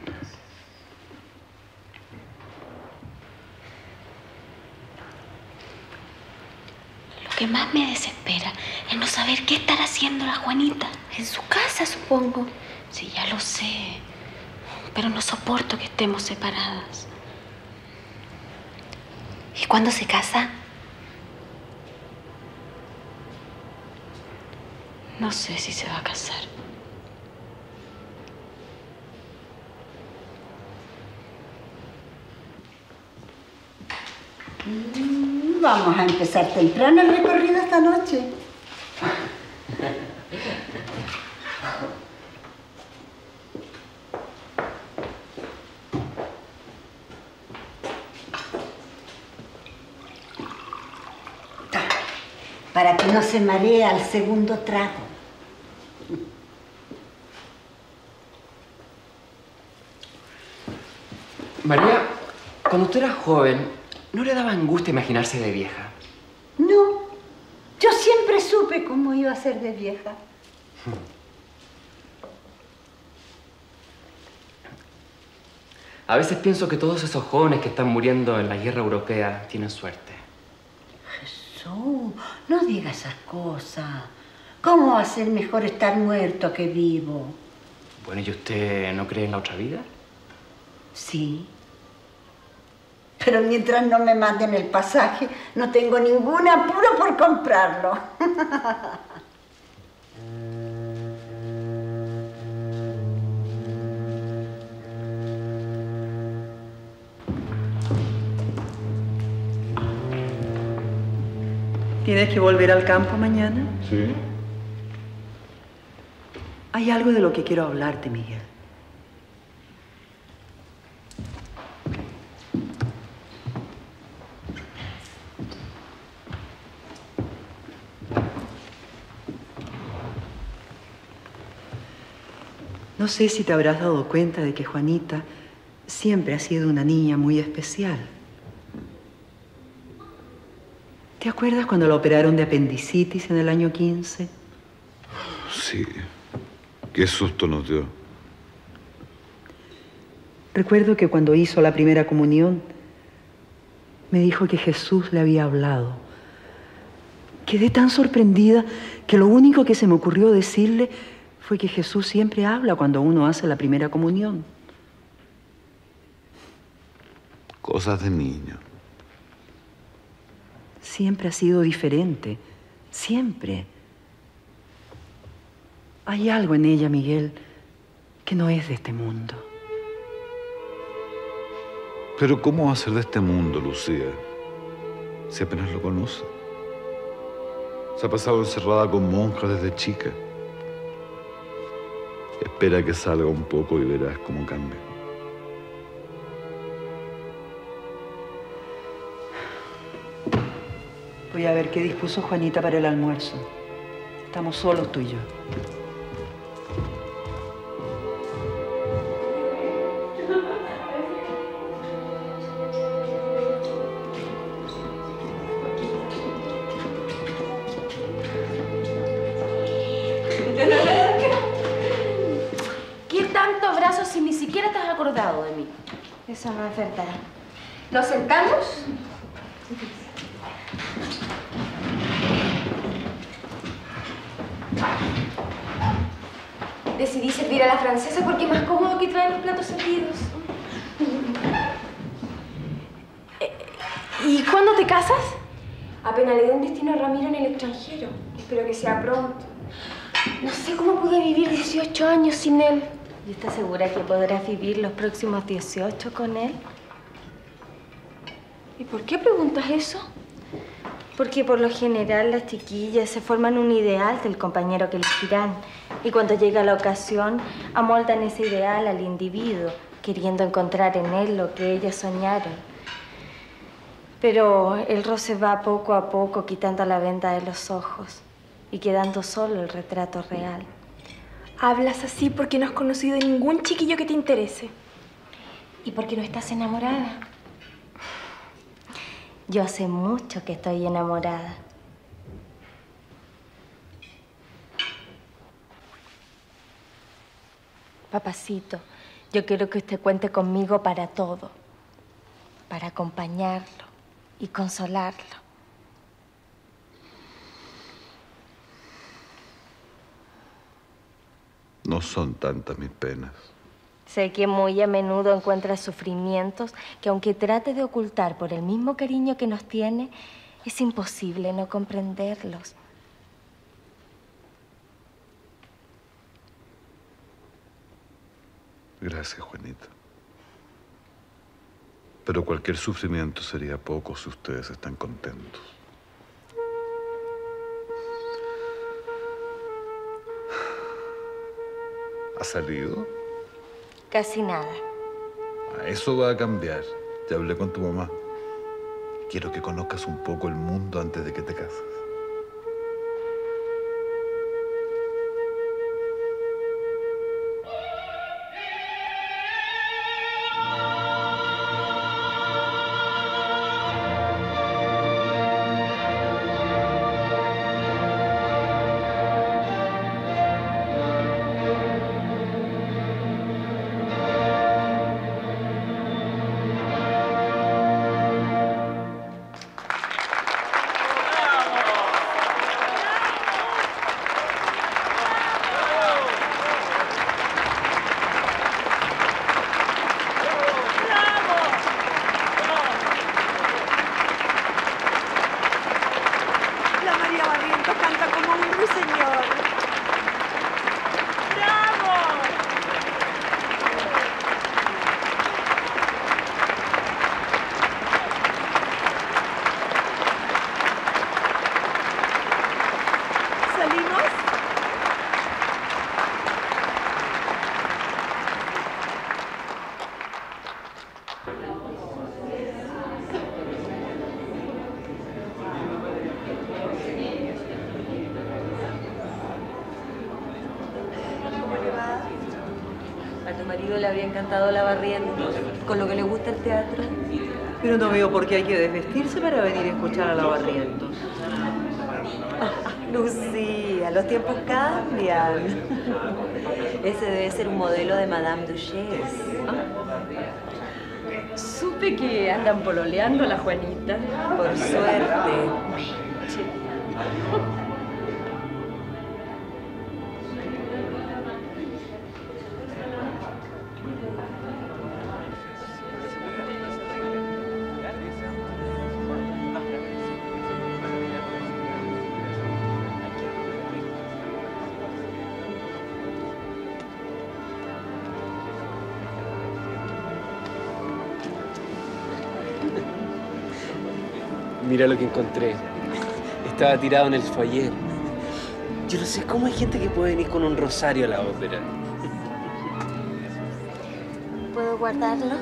Lo que más me desespera es no saber qué estará haciendo la Juanita. En su casa, supongo. Sí, ya lo sé. Pero no soporto que estemos separadas. ¿Y cuándo se casa? No sé si se va a casar. Vamos a empezar temprano el recorrido esta noche. Para que no se maree al segundo trago. María, cuando usted era joven, ¿no le daba angustia imaginarse de vieja? No, yo siempre supe cómo iba a ser de vieja. A veces pienso que todos esos jóvenes que están muriendo en la guerra europea tienen suerte. Jesús, no diga esas cosas. ¿Cómo va a ser mejor estar muerto que vivo? Bueno, ¿y usted no cree en la otra vida? Sí. Pero mientras no me manden el pasaje, no tengo ningún apuro por comprarlo. ¿Tienes que volver al campo mañana? Sí. Hay algo de lo que quiero hablarte, Miguel. No sé si te habrás dado cuenta de que Juanita siempre ha sido una niña muy especial. ¿Te acuerdas cuando la operaron de apendicitis en el año 15? Sí. Qué susto nos dio. Recuerdo que cuando hizo la primera comunión, me dijo que Jesús le había hablado. Quedé tan sorprendida que lo único que se me ocurrió decirle fue que Jesús siempre habla cuando uno hace la primera comunión. Cosas de niño. Siempre ha sido diferente. Siempre. Hay algo en ella, Miguel, que no es de este mundo. Pero ¿cómo va a ser de este mundo, Lucía? Si apenas lo conoce. Se ha pasado encerrada con monjas desde chica. Espera que salga un poco y verás cómo cambia. Voy a ver qué dispuso Juanita para el almuerzo. Estamos solos tú y yo. ¿Qué tanto abrazo si ni siquiera te has acordado de mí? Eso no es verdad. ¿Nos sentamos? Decidí servir a la francesa porque es más cómodo que traer los platos servidos. ¿Y cuándo te casas? Apenas le dé un destino a Ramiro en el extranjero. Espero que sea pronto. No sé cómo pude vivir 18 años sin él. ¿Y estás segura que podrás vivir los próximos 18 con él? ¿Y por qué preguntas eso? Porque por lo general las chiquillas se forman un ideal del compañero que elegirán. Y cuando llega la ocasión, amoldan ese ideal al individuo, queriendo encontrar en él lo que ellas soñaron. Pero el roce va poco a poco quitando la venda de los ojos y quedando solo el retrato real. Hablas así porque no has conocido a ningún chiquillo que te interese. ¿Y porque no estás enamorada? Yo hace mucho que estoy enamorada. Papacito, yo quiero que usted cuente conmigo para todo. Para acompañarlo y consolarlo. No son tantas mis penas. Sé que muy a menudo encuentra sufrimientos que, aunque trate de ocultar por el mismo cariño que nos tiene, es imposible no comprenderlos. Gracias, Juanita. Pero cualquier sufrimiento sería poco si ustedes están contentos. ¿Ha salido? Casi nada. Eso va a cambiar. Ya hablé con tu mamá. Quiero que conozcas un poco el mundo antes de que te cases. Le habría encantado la Barrientos, con lo que le gusta el teatro. Pero no veo por qué hay que desvestirse para venir a escuchar a la Barrientos. Lucía, los tiempos cambian. Ese debe ser un modelo de Madame Duchesse. Supe que andan pololeando la Juanita. Por suerte. Mira lo que encontré. Estaba tirado en el foyer. Yo no sé cómo hay gente que puede venir con un rosario a la ópera. ¿Puedo guardarlo?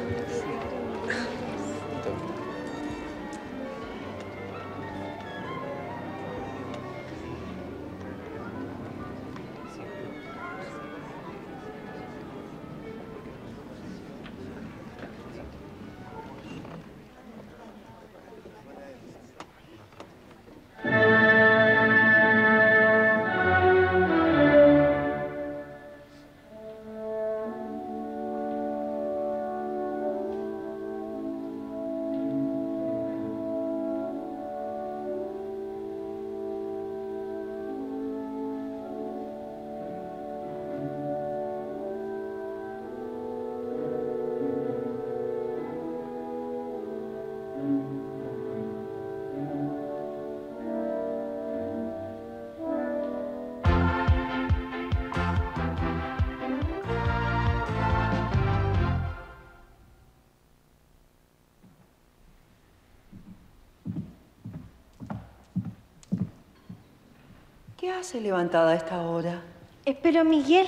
hace levantada a esta hora? Espero a Miguel.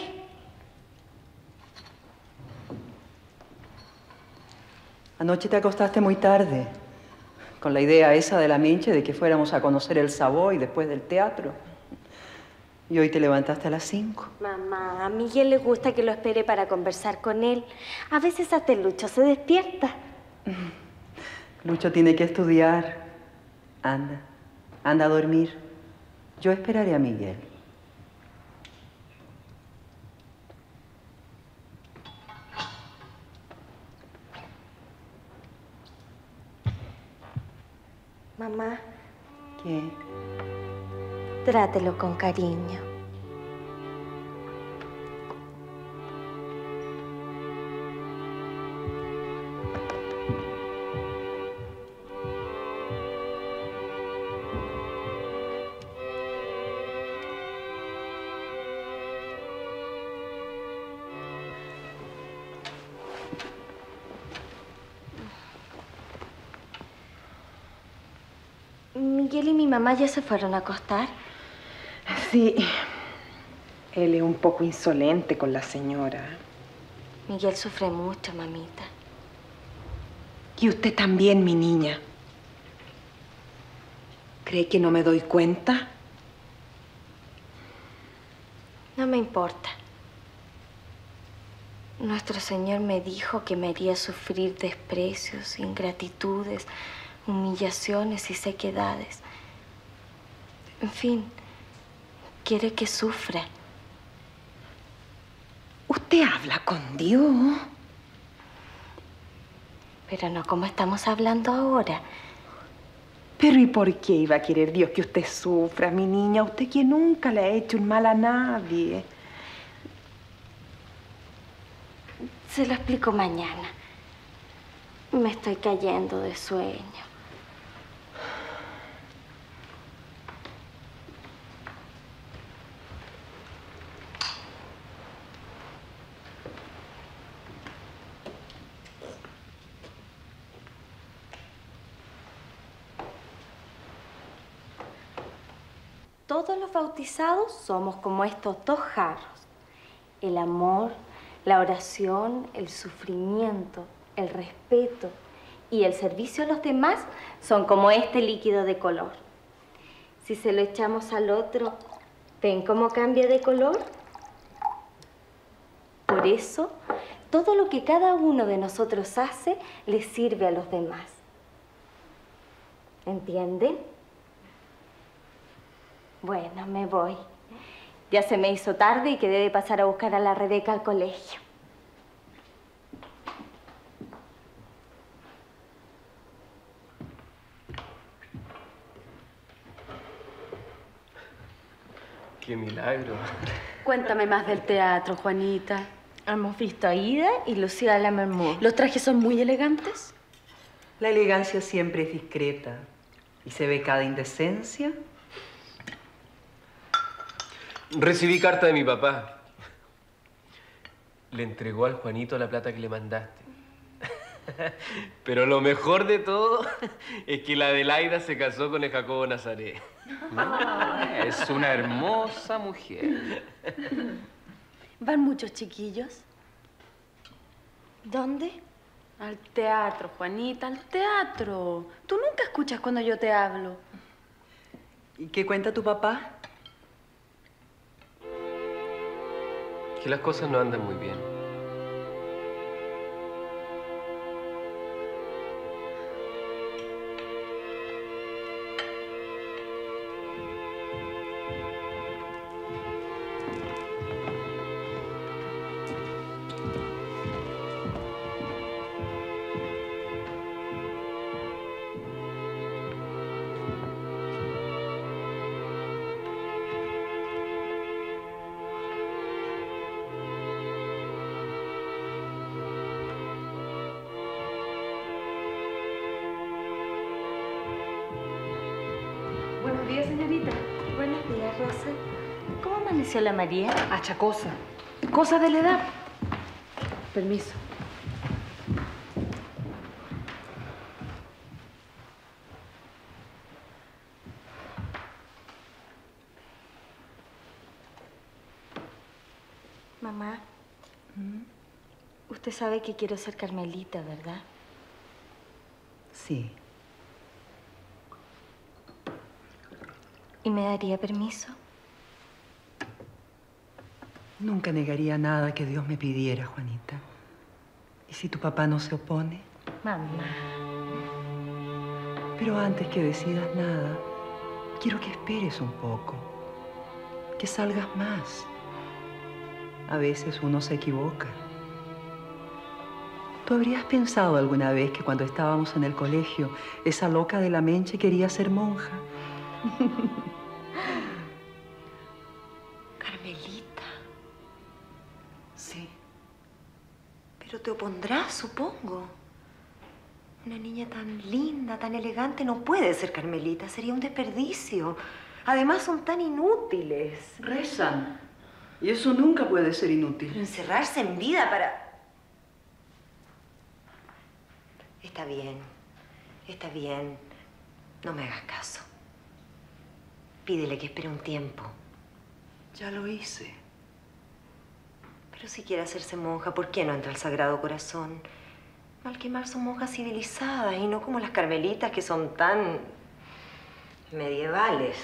Anoche te acostaste muy tarde, con la idea esa de la Minche de que fuéramos a conocer el Savoy después del teatro. Y hoy te levantaste a las 5. Mamá, a Miguel le gusta que lo espere para conversar con él. A veces hasta el Lucho se despierta. Lucho tiene que estudiar. Anda, anda a dormir. Yo esperaré a Miguel. Mamá. ¿Qué? Trátelo con cariño. Miguel y mi mamá ya se fueron a acostar. Sí. Él es un poco insolente con la señora. Miguel sufre mucho, mamita. Y usted también, mi niña. ¿Cree que no me doy cuenta? No me importa. Nuestro Señor me dijo que me haría sufrir desprecios, ingratitudes, humillaciones y sequedades. En fin, quiere que sufra. ¿Usted habla con Dios? Pero no como estamos hablando ahora. Pero ¿y por qué iba a querer Dios que usted sufra, mi niña? Usted que nunca le ha hecho un mal a nadie. Se lo explico mañana. Me estoy cayendo de sueño. Todos los bautizados somos como estos dos jarros. El amor, la oración, el sufrimiento, el respeto y el servicio a los demás son como este líquido de color. Si se lo echamos al otro, ¿ven cómo cambia de color? Por eso, todo lo que cada uno de nosotros hace le sirve a los demás. ¿Entienden? Bueno, me voy. Ya se me hizo tarde y quedé de pasar a buscar a la Rebeca al colegio. ¡Qué milagro! Cuéntame más del teatro, Juanita. Hemos visto a Ida y Lucía Lammermoor. ¿Los trajes son muy elegantes? La elegancia siempre es discreta. ¿Y se ve cada indecencia? Recibí carta de mi papá. Le entregó al Juanito la plata que le mandaste. Pero lo mejor de todo es que la Adelaida se casó con el Jacobo Nazaret. Es una hermosa mujer. ¿Van muchos chiquillos? ¿Dónde? Al teatro, Juanita, al teatro. Tú nunca escuchas cuando yo te hablo. ¿Y qué cuenta tu papá? Que las cosas no andan muy bien. Buenos días, señorita. Buenos días, Rosa. ¿Cómo amaneció la María? Achacosa. Cosa de la edad. Permiso. Mamá, usted sabe que quiero ser carmelita, ¿verdad? Sí. ¿Y me daría permiso? Nunca negaría nada que Dios me pidiera, Juanita. ¿Y si tu papá no se opone? Mamá. Pero antes que decidas nada, quiero que esperes un poco. Que salgas más. A veces uno se equivoca. ¿Tú habrías pensado alguna vez que cuando estábamos en el colegio, esa loca de la Menche quería ser monja? Carmelita. Sí. Pero te opondrás, supongo. Una niña tan linda, tan elegante, no puede ser Carmelita. Sería un desperdicio. Además, son tan inútiles. Rezan. Y eso nunca puede ser inútil. Pero encerrarse en vida para... Está bien. Está bien. No me hagas caso. Pídele que espere un tiempo. Ya lo hice. Pero si quiere hacerse monja, ¿por qué no entra al Sagrado Corazón? Mal que mal son monjas civilizadas y no como las carmelitas que son tan medievales.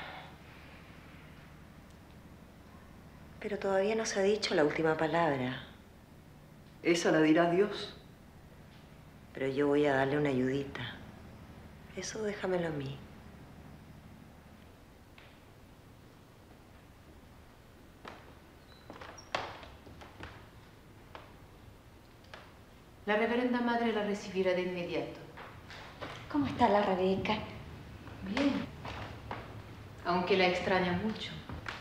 Pero todavía no se ha dicho la última palabra. Esa la dirá Dios. Pero yo voy a darle una ayudita. Eso déjamelo a mí. La reverenda madre la recibirá de inmediato. ¿Cómo está la Rebeca? Bien, aunque la extraña mucho.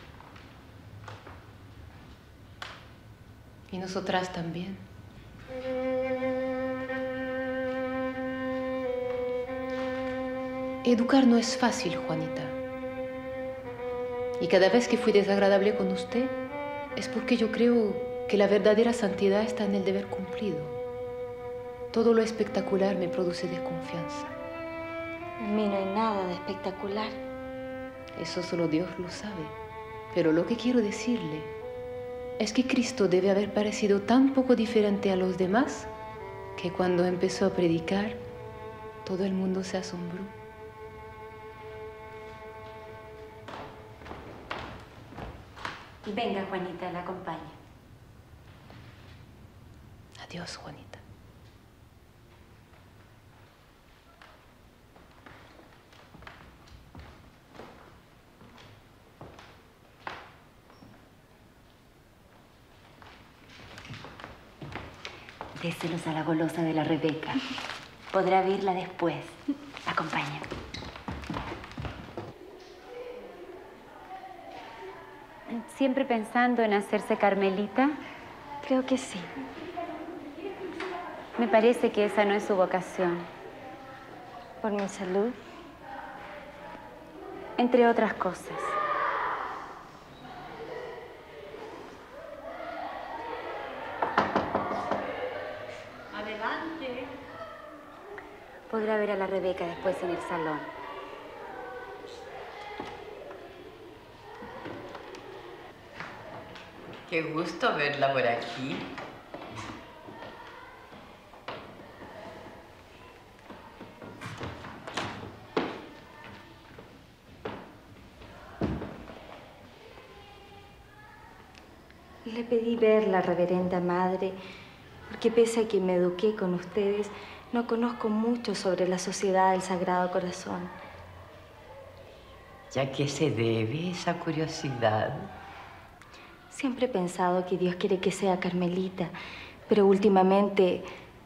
Y nosotras también. Educar no es fácil, Juanita. Y cada vez que fui desagradable con usted, es porque yo creo que la verdadera santidad está en el deber cumplido. Todo lo espectacular me produce desconfianza. En mí no hay nada de espectacular. Eso solo Dios lo sabe. Pero lo que quiero decirle es que Cristo debe haber parecido tan poco diferente a los demás que cuando empezó a predicar, todo el mundo se asombró. Venga, Juanita, la acompaña. Adiós, Juanita. Déselos a la golosa de la Rebeca. Podrá verla después. Acompaña. ¿Siempre pensando en hacerse carmelita? Creo que sí. Me parece que esa no es su vocación. ¿Por mi salud? Entre otras cosas. Adelante. Podrá ver a la Rebeca después en el salón. Qué gusto verla por aquí. Le pedí verla, reverenda madre, porque pese a que me eduqué con ustedes, no conozco mucho sobre la Sociedad del Sagrado Corazón. ¿Ya qué se debe esa curiosidad? Siempre he pensado que Dios quiere que sea carmelita, pero últimamente...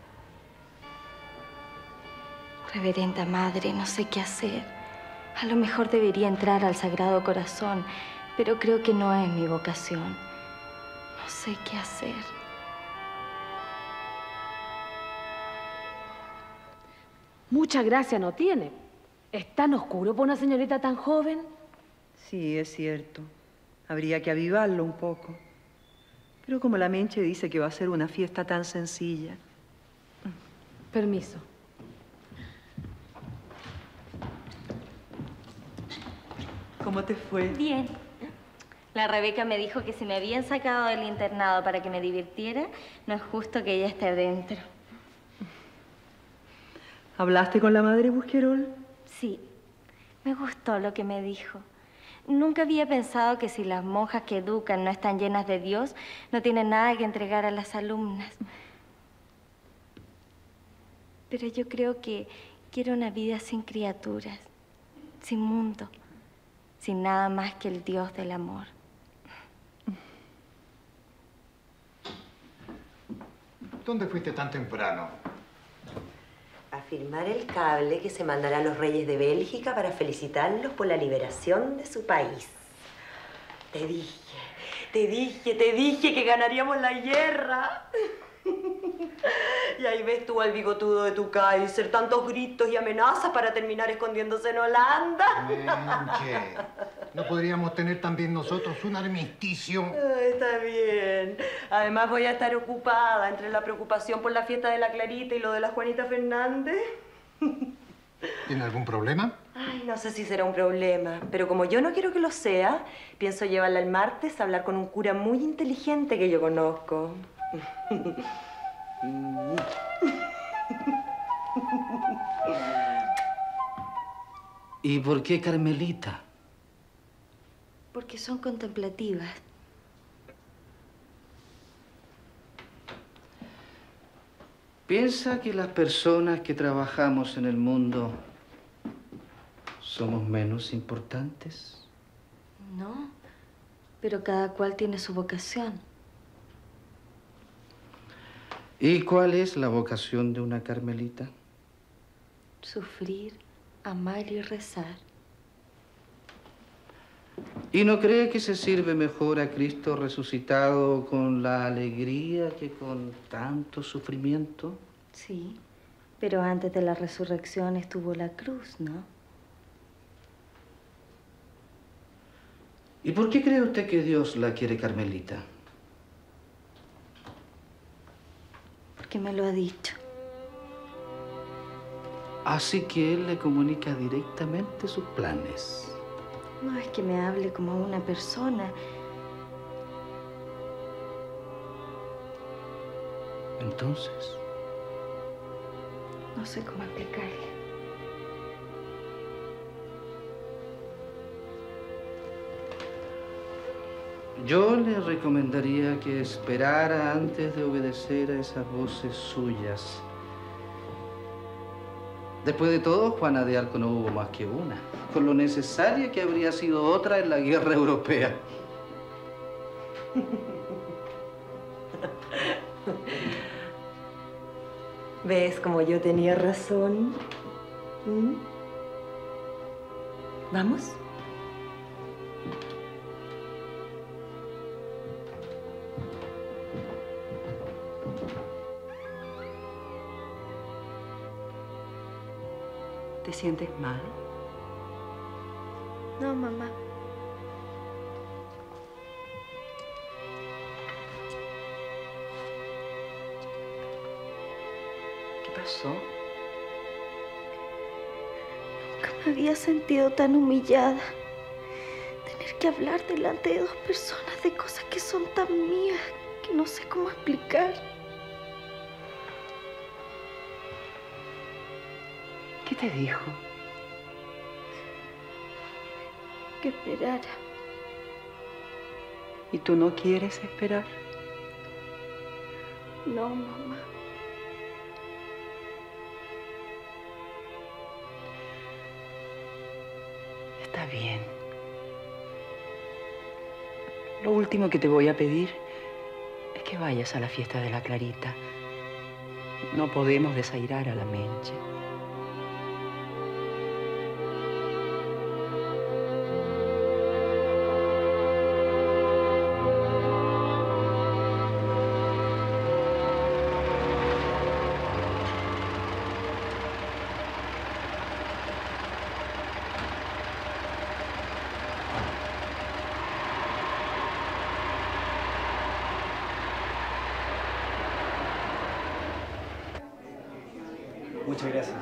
Reverenda madre, no sé qué hacer. A lo mejor debería entrar al Sagrado Corazón, pero creo que no es mi vocación. No sé qué hacer. Mucha gracia no tiene. ¿Es tan oscuro para una señorita tan joven? Sí, es cierto. Habría que avivarlo un poco. Pero como la Menche dice que va a ser una fiesta tan sencilla. Permiso. ¿Cómo te fue? Bien. La Rebeca me dijo que si me habían sacado del internado para que me divirtiera, no es justo que ella esté adentro. ¿Hablaste con la madre Busquerol? Sí, me gustó lo que me dijo. Nunca había pensado que si las monjas que educan no están llenas de Dios, no tienen nada que entregar a las alumnas. Pero yo creo que quiero una vida sin criaturas, sin mundo, sin nada más que el Dios del amor. ¿Dónde fuiste tan temprano? A firmar el cable que se mandará a los reyes de Bélgica para felicitarlos por la liberación de su país. Te dije que ganaríamos la guerra. Y ahí ves tú al bigotudo de tu Kaiser, tantos gritos y amenazas para terminar escondiéndose en Holanda. Menche, ¿no podríamos tener también nosotros un armisticio? Está bien. Además voy a estar ocupada entre la preocupación por la fiesta de la Clarita y lo de la Juanita Fernández. ¿Tiene algún problema? Ay, no sé si será un problema, pero como yo no quiero que lo sea, pienso llevarla el martes a hablar con un cura muy inteligente que yo conozco. ¿Y por qué Carmelita? Porque son contemplativas. ¿Piensa que las personas que trabajamos en el mundo somos menos importantes? No, pero cada cual tiene su vocación. ¿Y cuál es la vocación de una carmelita? Sufrir, amar y rezar. ¿Y no cree que se sirve mejor a Cristo resucitado con la alegría que con tanto sufrimiento? Sí, pero antes de la resurrección estuvo la cruz, ¿no? ¿Y por qué cree usted que Dios la quiere carmelita? Porque me lo ha dicho. Así que Él le comunica directamente sus planes. No es que me hable como una persona. Entonces, no sé cómo explicarle. yo le recomendaría que esperara antes de obedecer a esas voces suyas. Después de todo, Juana de Arco no hubo más que una, con lo necesaria que habría sido otra en la guerra europea. ¿Ves como yo tenía razón? ¿Mm? ¿Vamos? ¿Te sientes mal? No, mamá. ¿Qué pasó? Nunca me había sentido tan humillada. Tener que hablar delante de dos personas de cosas que son tan mías que no sé cómo explicar. ¿Qué te dijo? Que esperara. ¿Y tú no quieres esperar? No, mamá. Está bien. Lo último que te voy a pedir es que vayas a la fiesta de la Clarita. No podemos desairar a la Menche. Muchas gracias.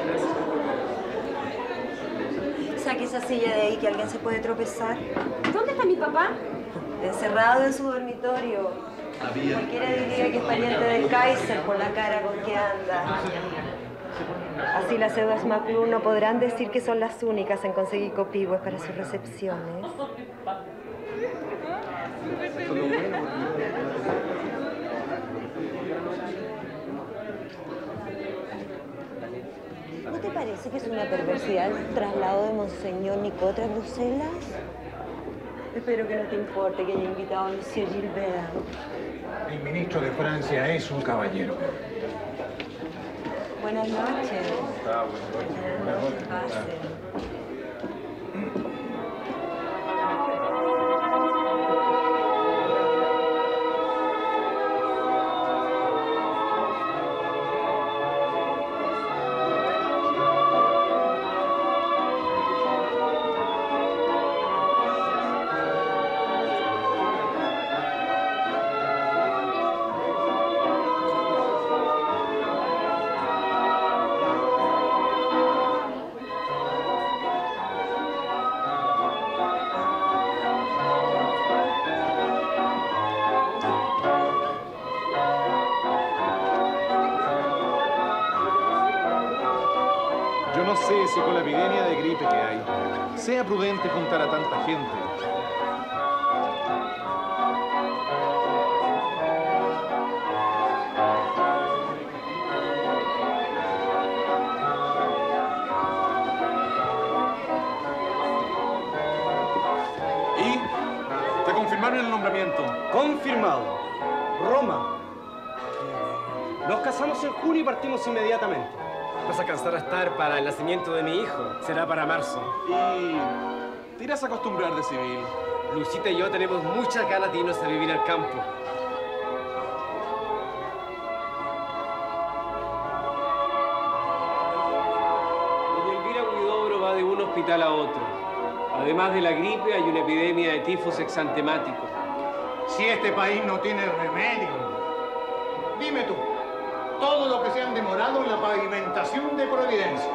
Saque esa silla de ahí, que alguien se puede tropezar. ¿Dónde ¿Dónde está mi papá? Encerrado en su dormitorio. Cualquiera diría que es pariente del Kaiser por la cara con que anda. Así las Edwards McClure no podrán decir que son las únicas en conseguir copihue para sus recepciones. ¿No te parece que es una perversidad el traslado de Monseñor Nicotre a Bruselas? Espero que no te importe que haya invitado a Monsieur Gilbert. El ministro de Francia es un caballero. Buenas noches. Pasen. Yo no sé si con la epidemia de gripe que hay, sea prudente juntar a tanta gente. ¿Y? ¿Te confirmaron el nombramiento? Confirmado. Roma. Nos casamos en junio y partimos inmediatamente. Vas a alcanzar a estar para el nacimiento de mi hijo. Será para marzo. ¿Y te irás a acostumbrar de civil? Lucita y yo tenemos muchas ganas de irnos a vivir al campo. Doña Elvira Huidobro va de un hospital a otro. Además de la gripe, hay una epidemia de tifus exantemático. Si este país no tiene remedio. Dime tú, todo lo que se han demorado en la pavimentación de Providencia.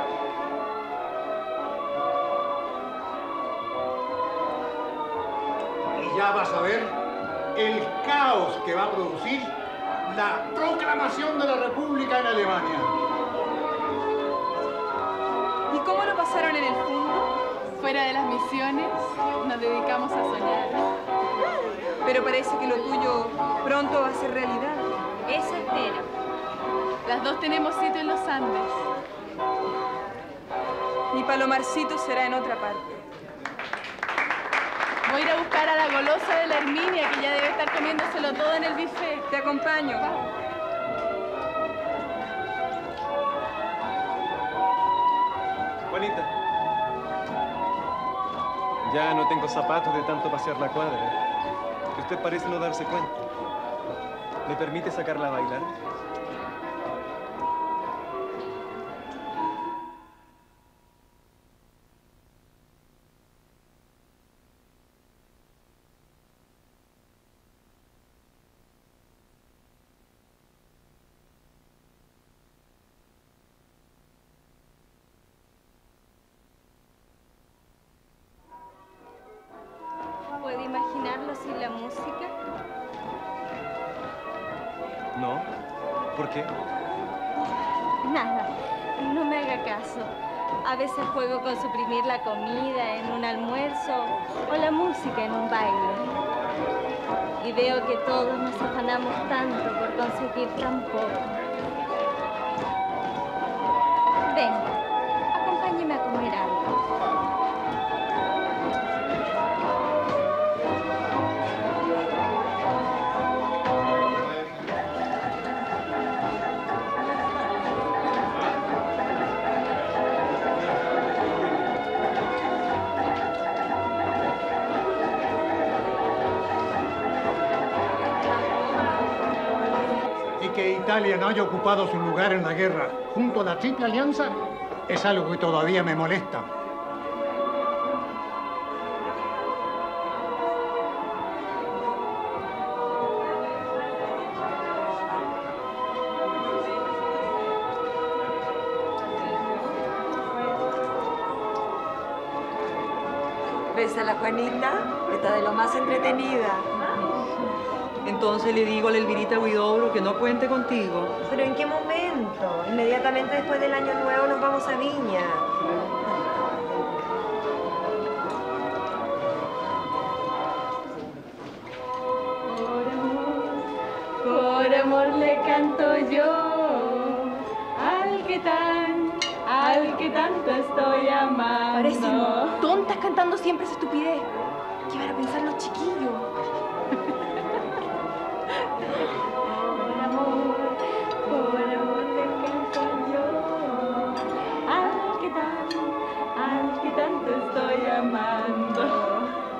Y ya vas a ver el caos que va a producir la proclamación de la República en Alemania. ¿Y cómo lo pasaron en el fondo? Fuera de las misiones, nos dedicamos a soñar. Pero parece que lo tuyo pronto va a ser realidad. Eso espero. Las dos tenemos sitio en los Andes. Mi Palomarcito será en otra parte. Voy a ir a buscar a la golosa de la Herminia, que ya debe estar comiéndoselo todo en el buffet. Te acompaño. Juanita. Ya no tengo zapatos de tanto pasear la cuadra. Usted parece no darse cuenta. ¿Me permite sacarla a bailar? ¿Puede imaginarlo sin la música? No. ¿Por qué? Nada, no me haga caso. A veces juego con suprimir la comida en un almuerzo o la música en un baile. Y veo que todos nos afanamos tanto por conseguir tan poco. Venga, acompáñeme a comer algo. Que Italia no haya ocupado su lugar en la guerra junto a la Triple Alianza es algo que todavía me molesta. ¿Ves a la Juanita? Está de lo más entretenida. Entonces le digo a la Elvirita Huidobro que no cuente contigo. ¿Pero en qué momento? Inmediatamente después del Año Nuevo nos vamos a Viña. Por amor le canto yo al que tanto estoy amando. Parecen tontas cantando siempre esa estupidez. ¿Qué van a pensar los chiquillos? Por amor le canto yo al que tanto estoy amando.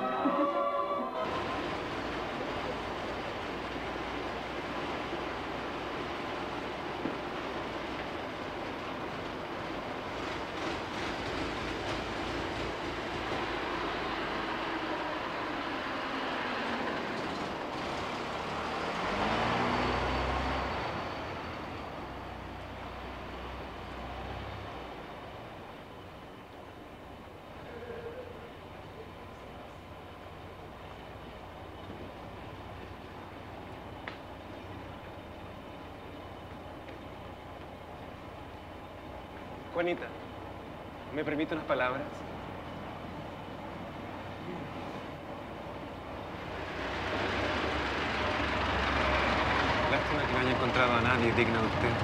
Juanita, ¿me permite unas palabras? Lástima que no haya encontrado a nadie digno de usted.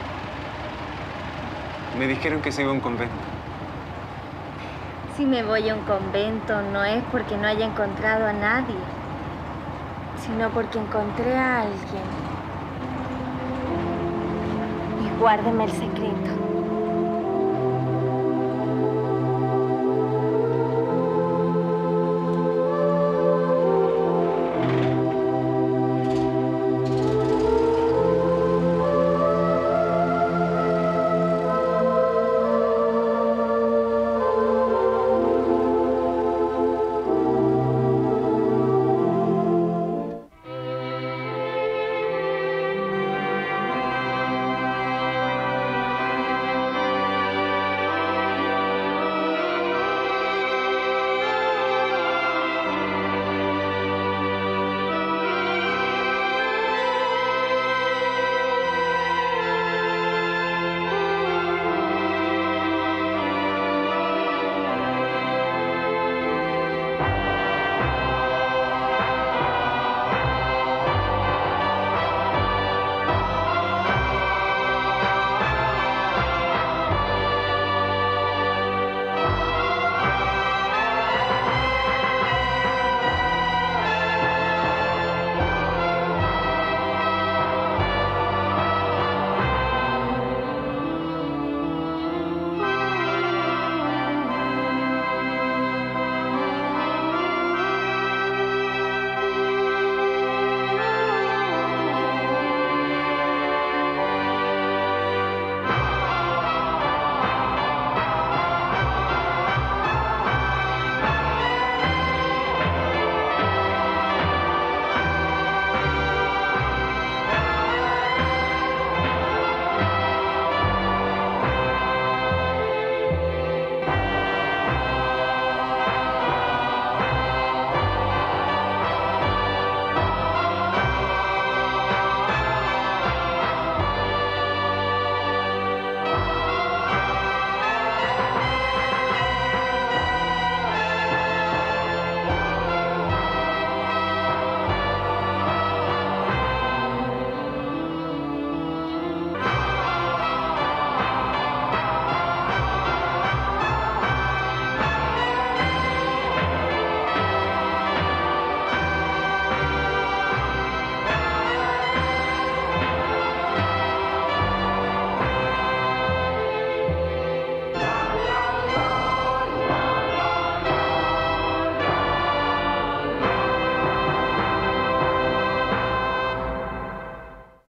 Me dijeron que se iba a un convento. Si me voy a un convento no es porque no haya encontrado a nadie, sino porque encontré a alguien. Y guárdeme el secreto.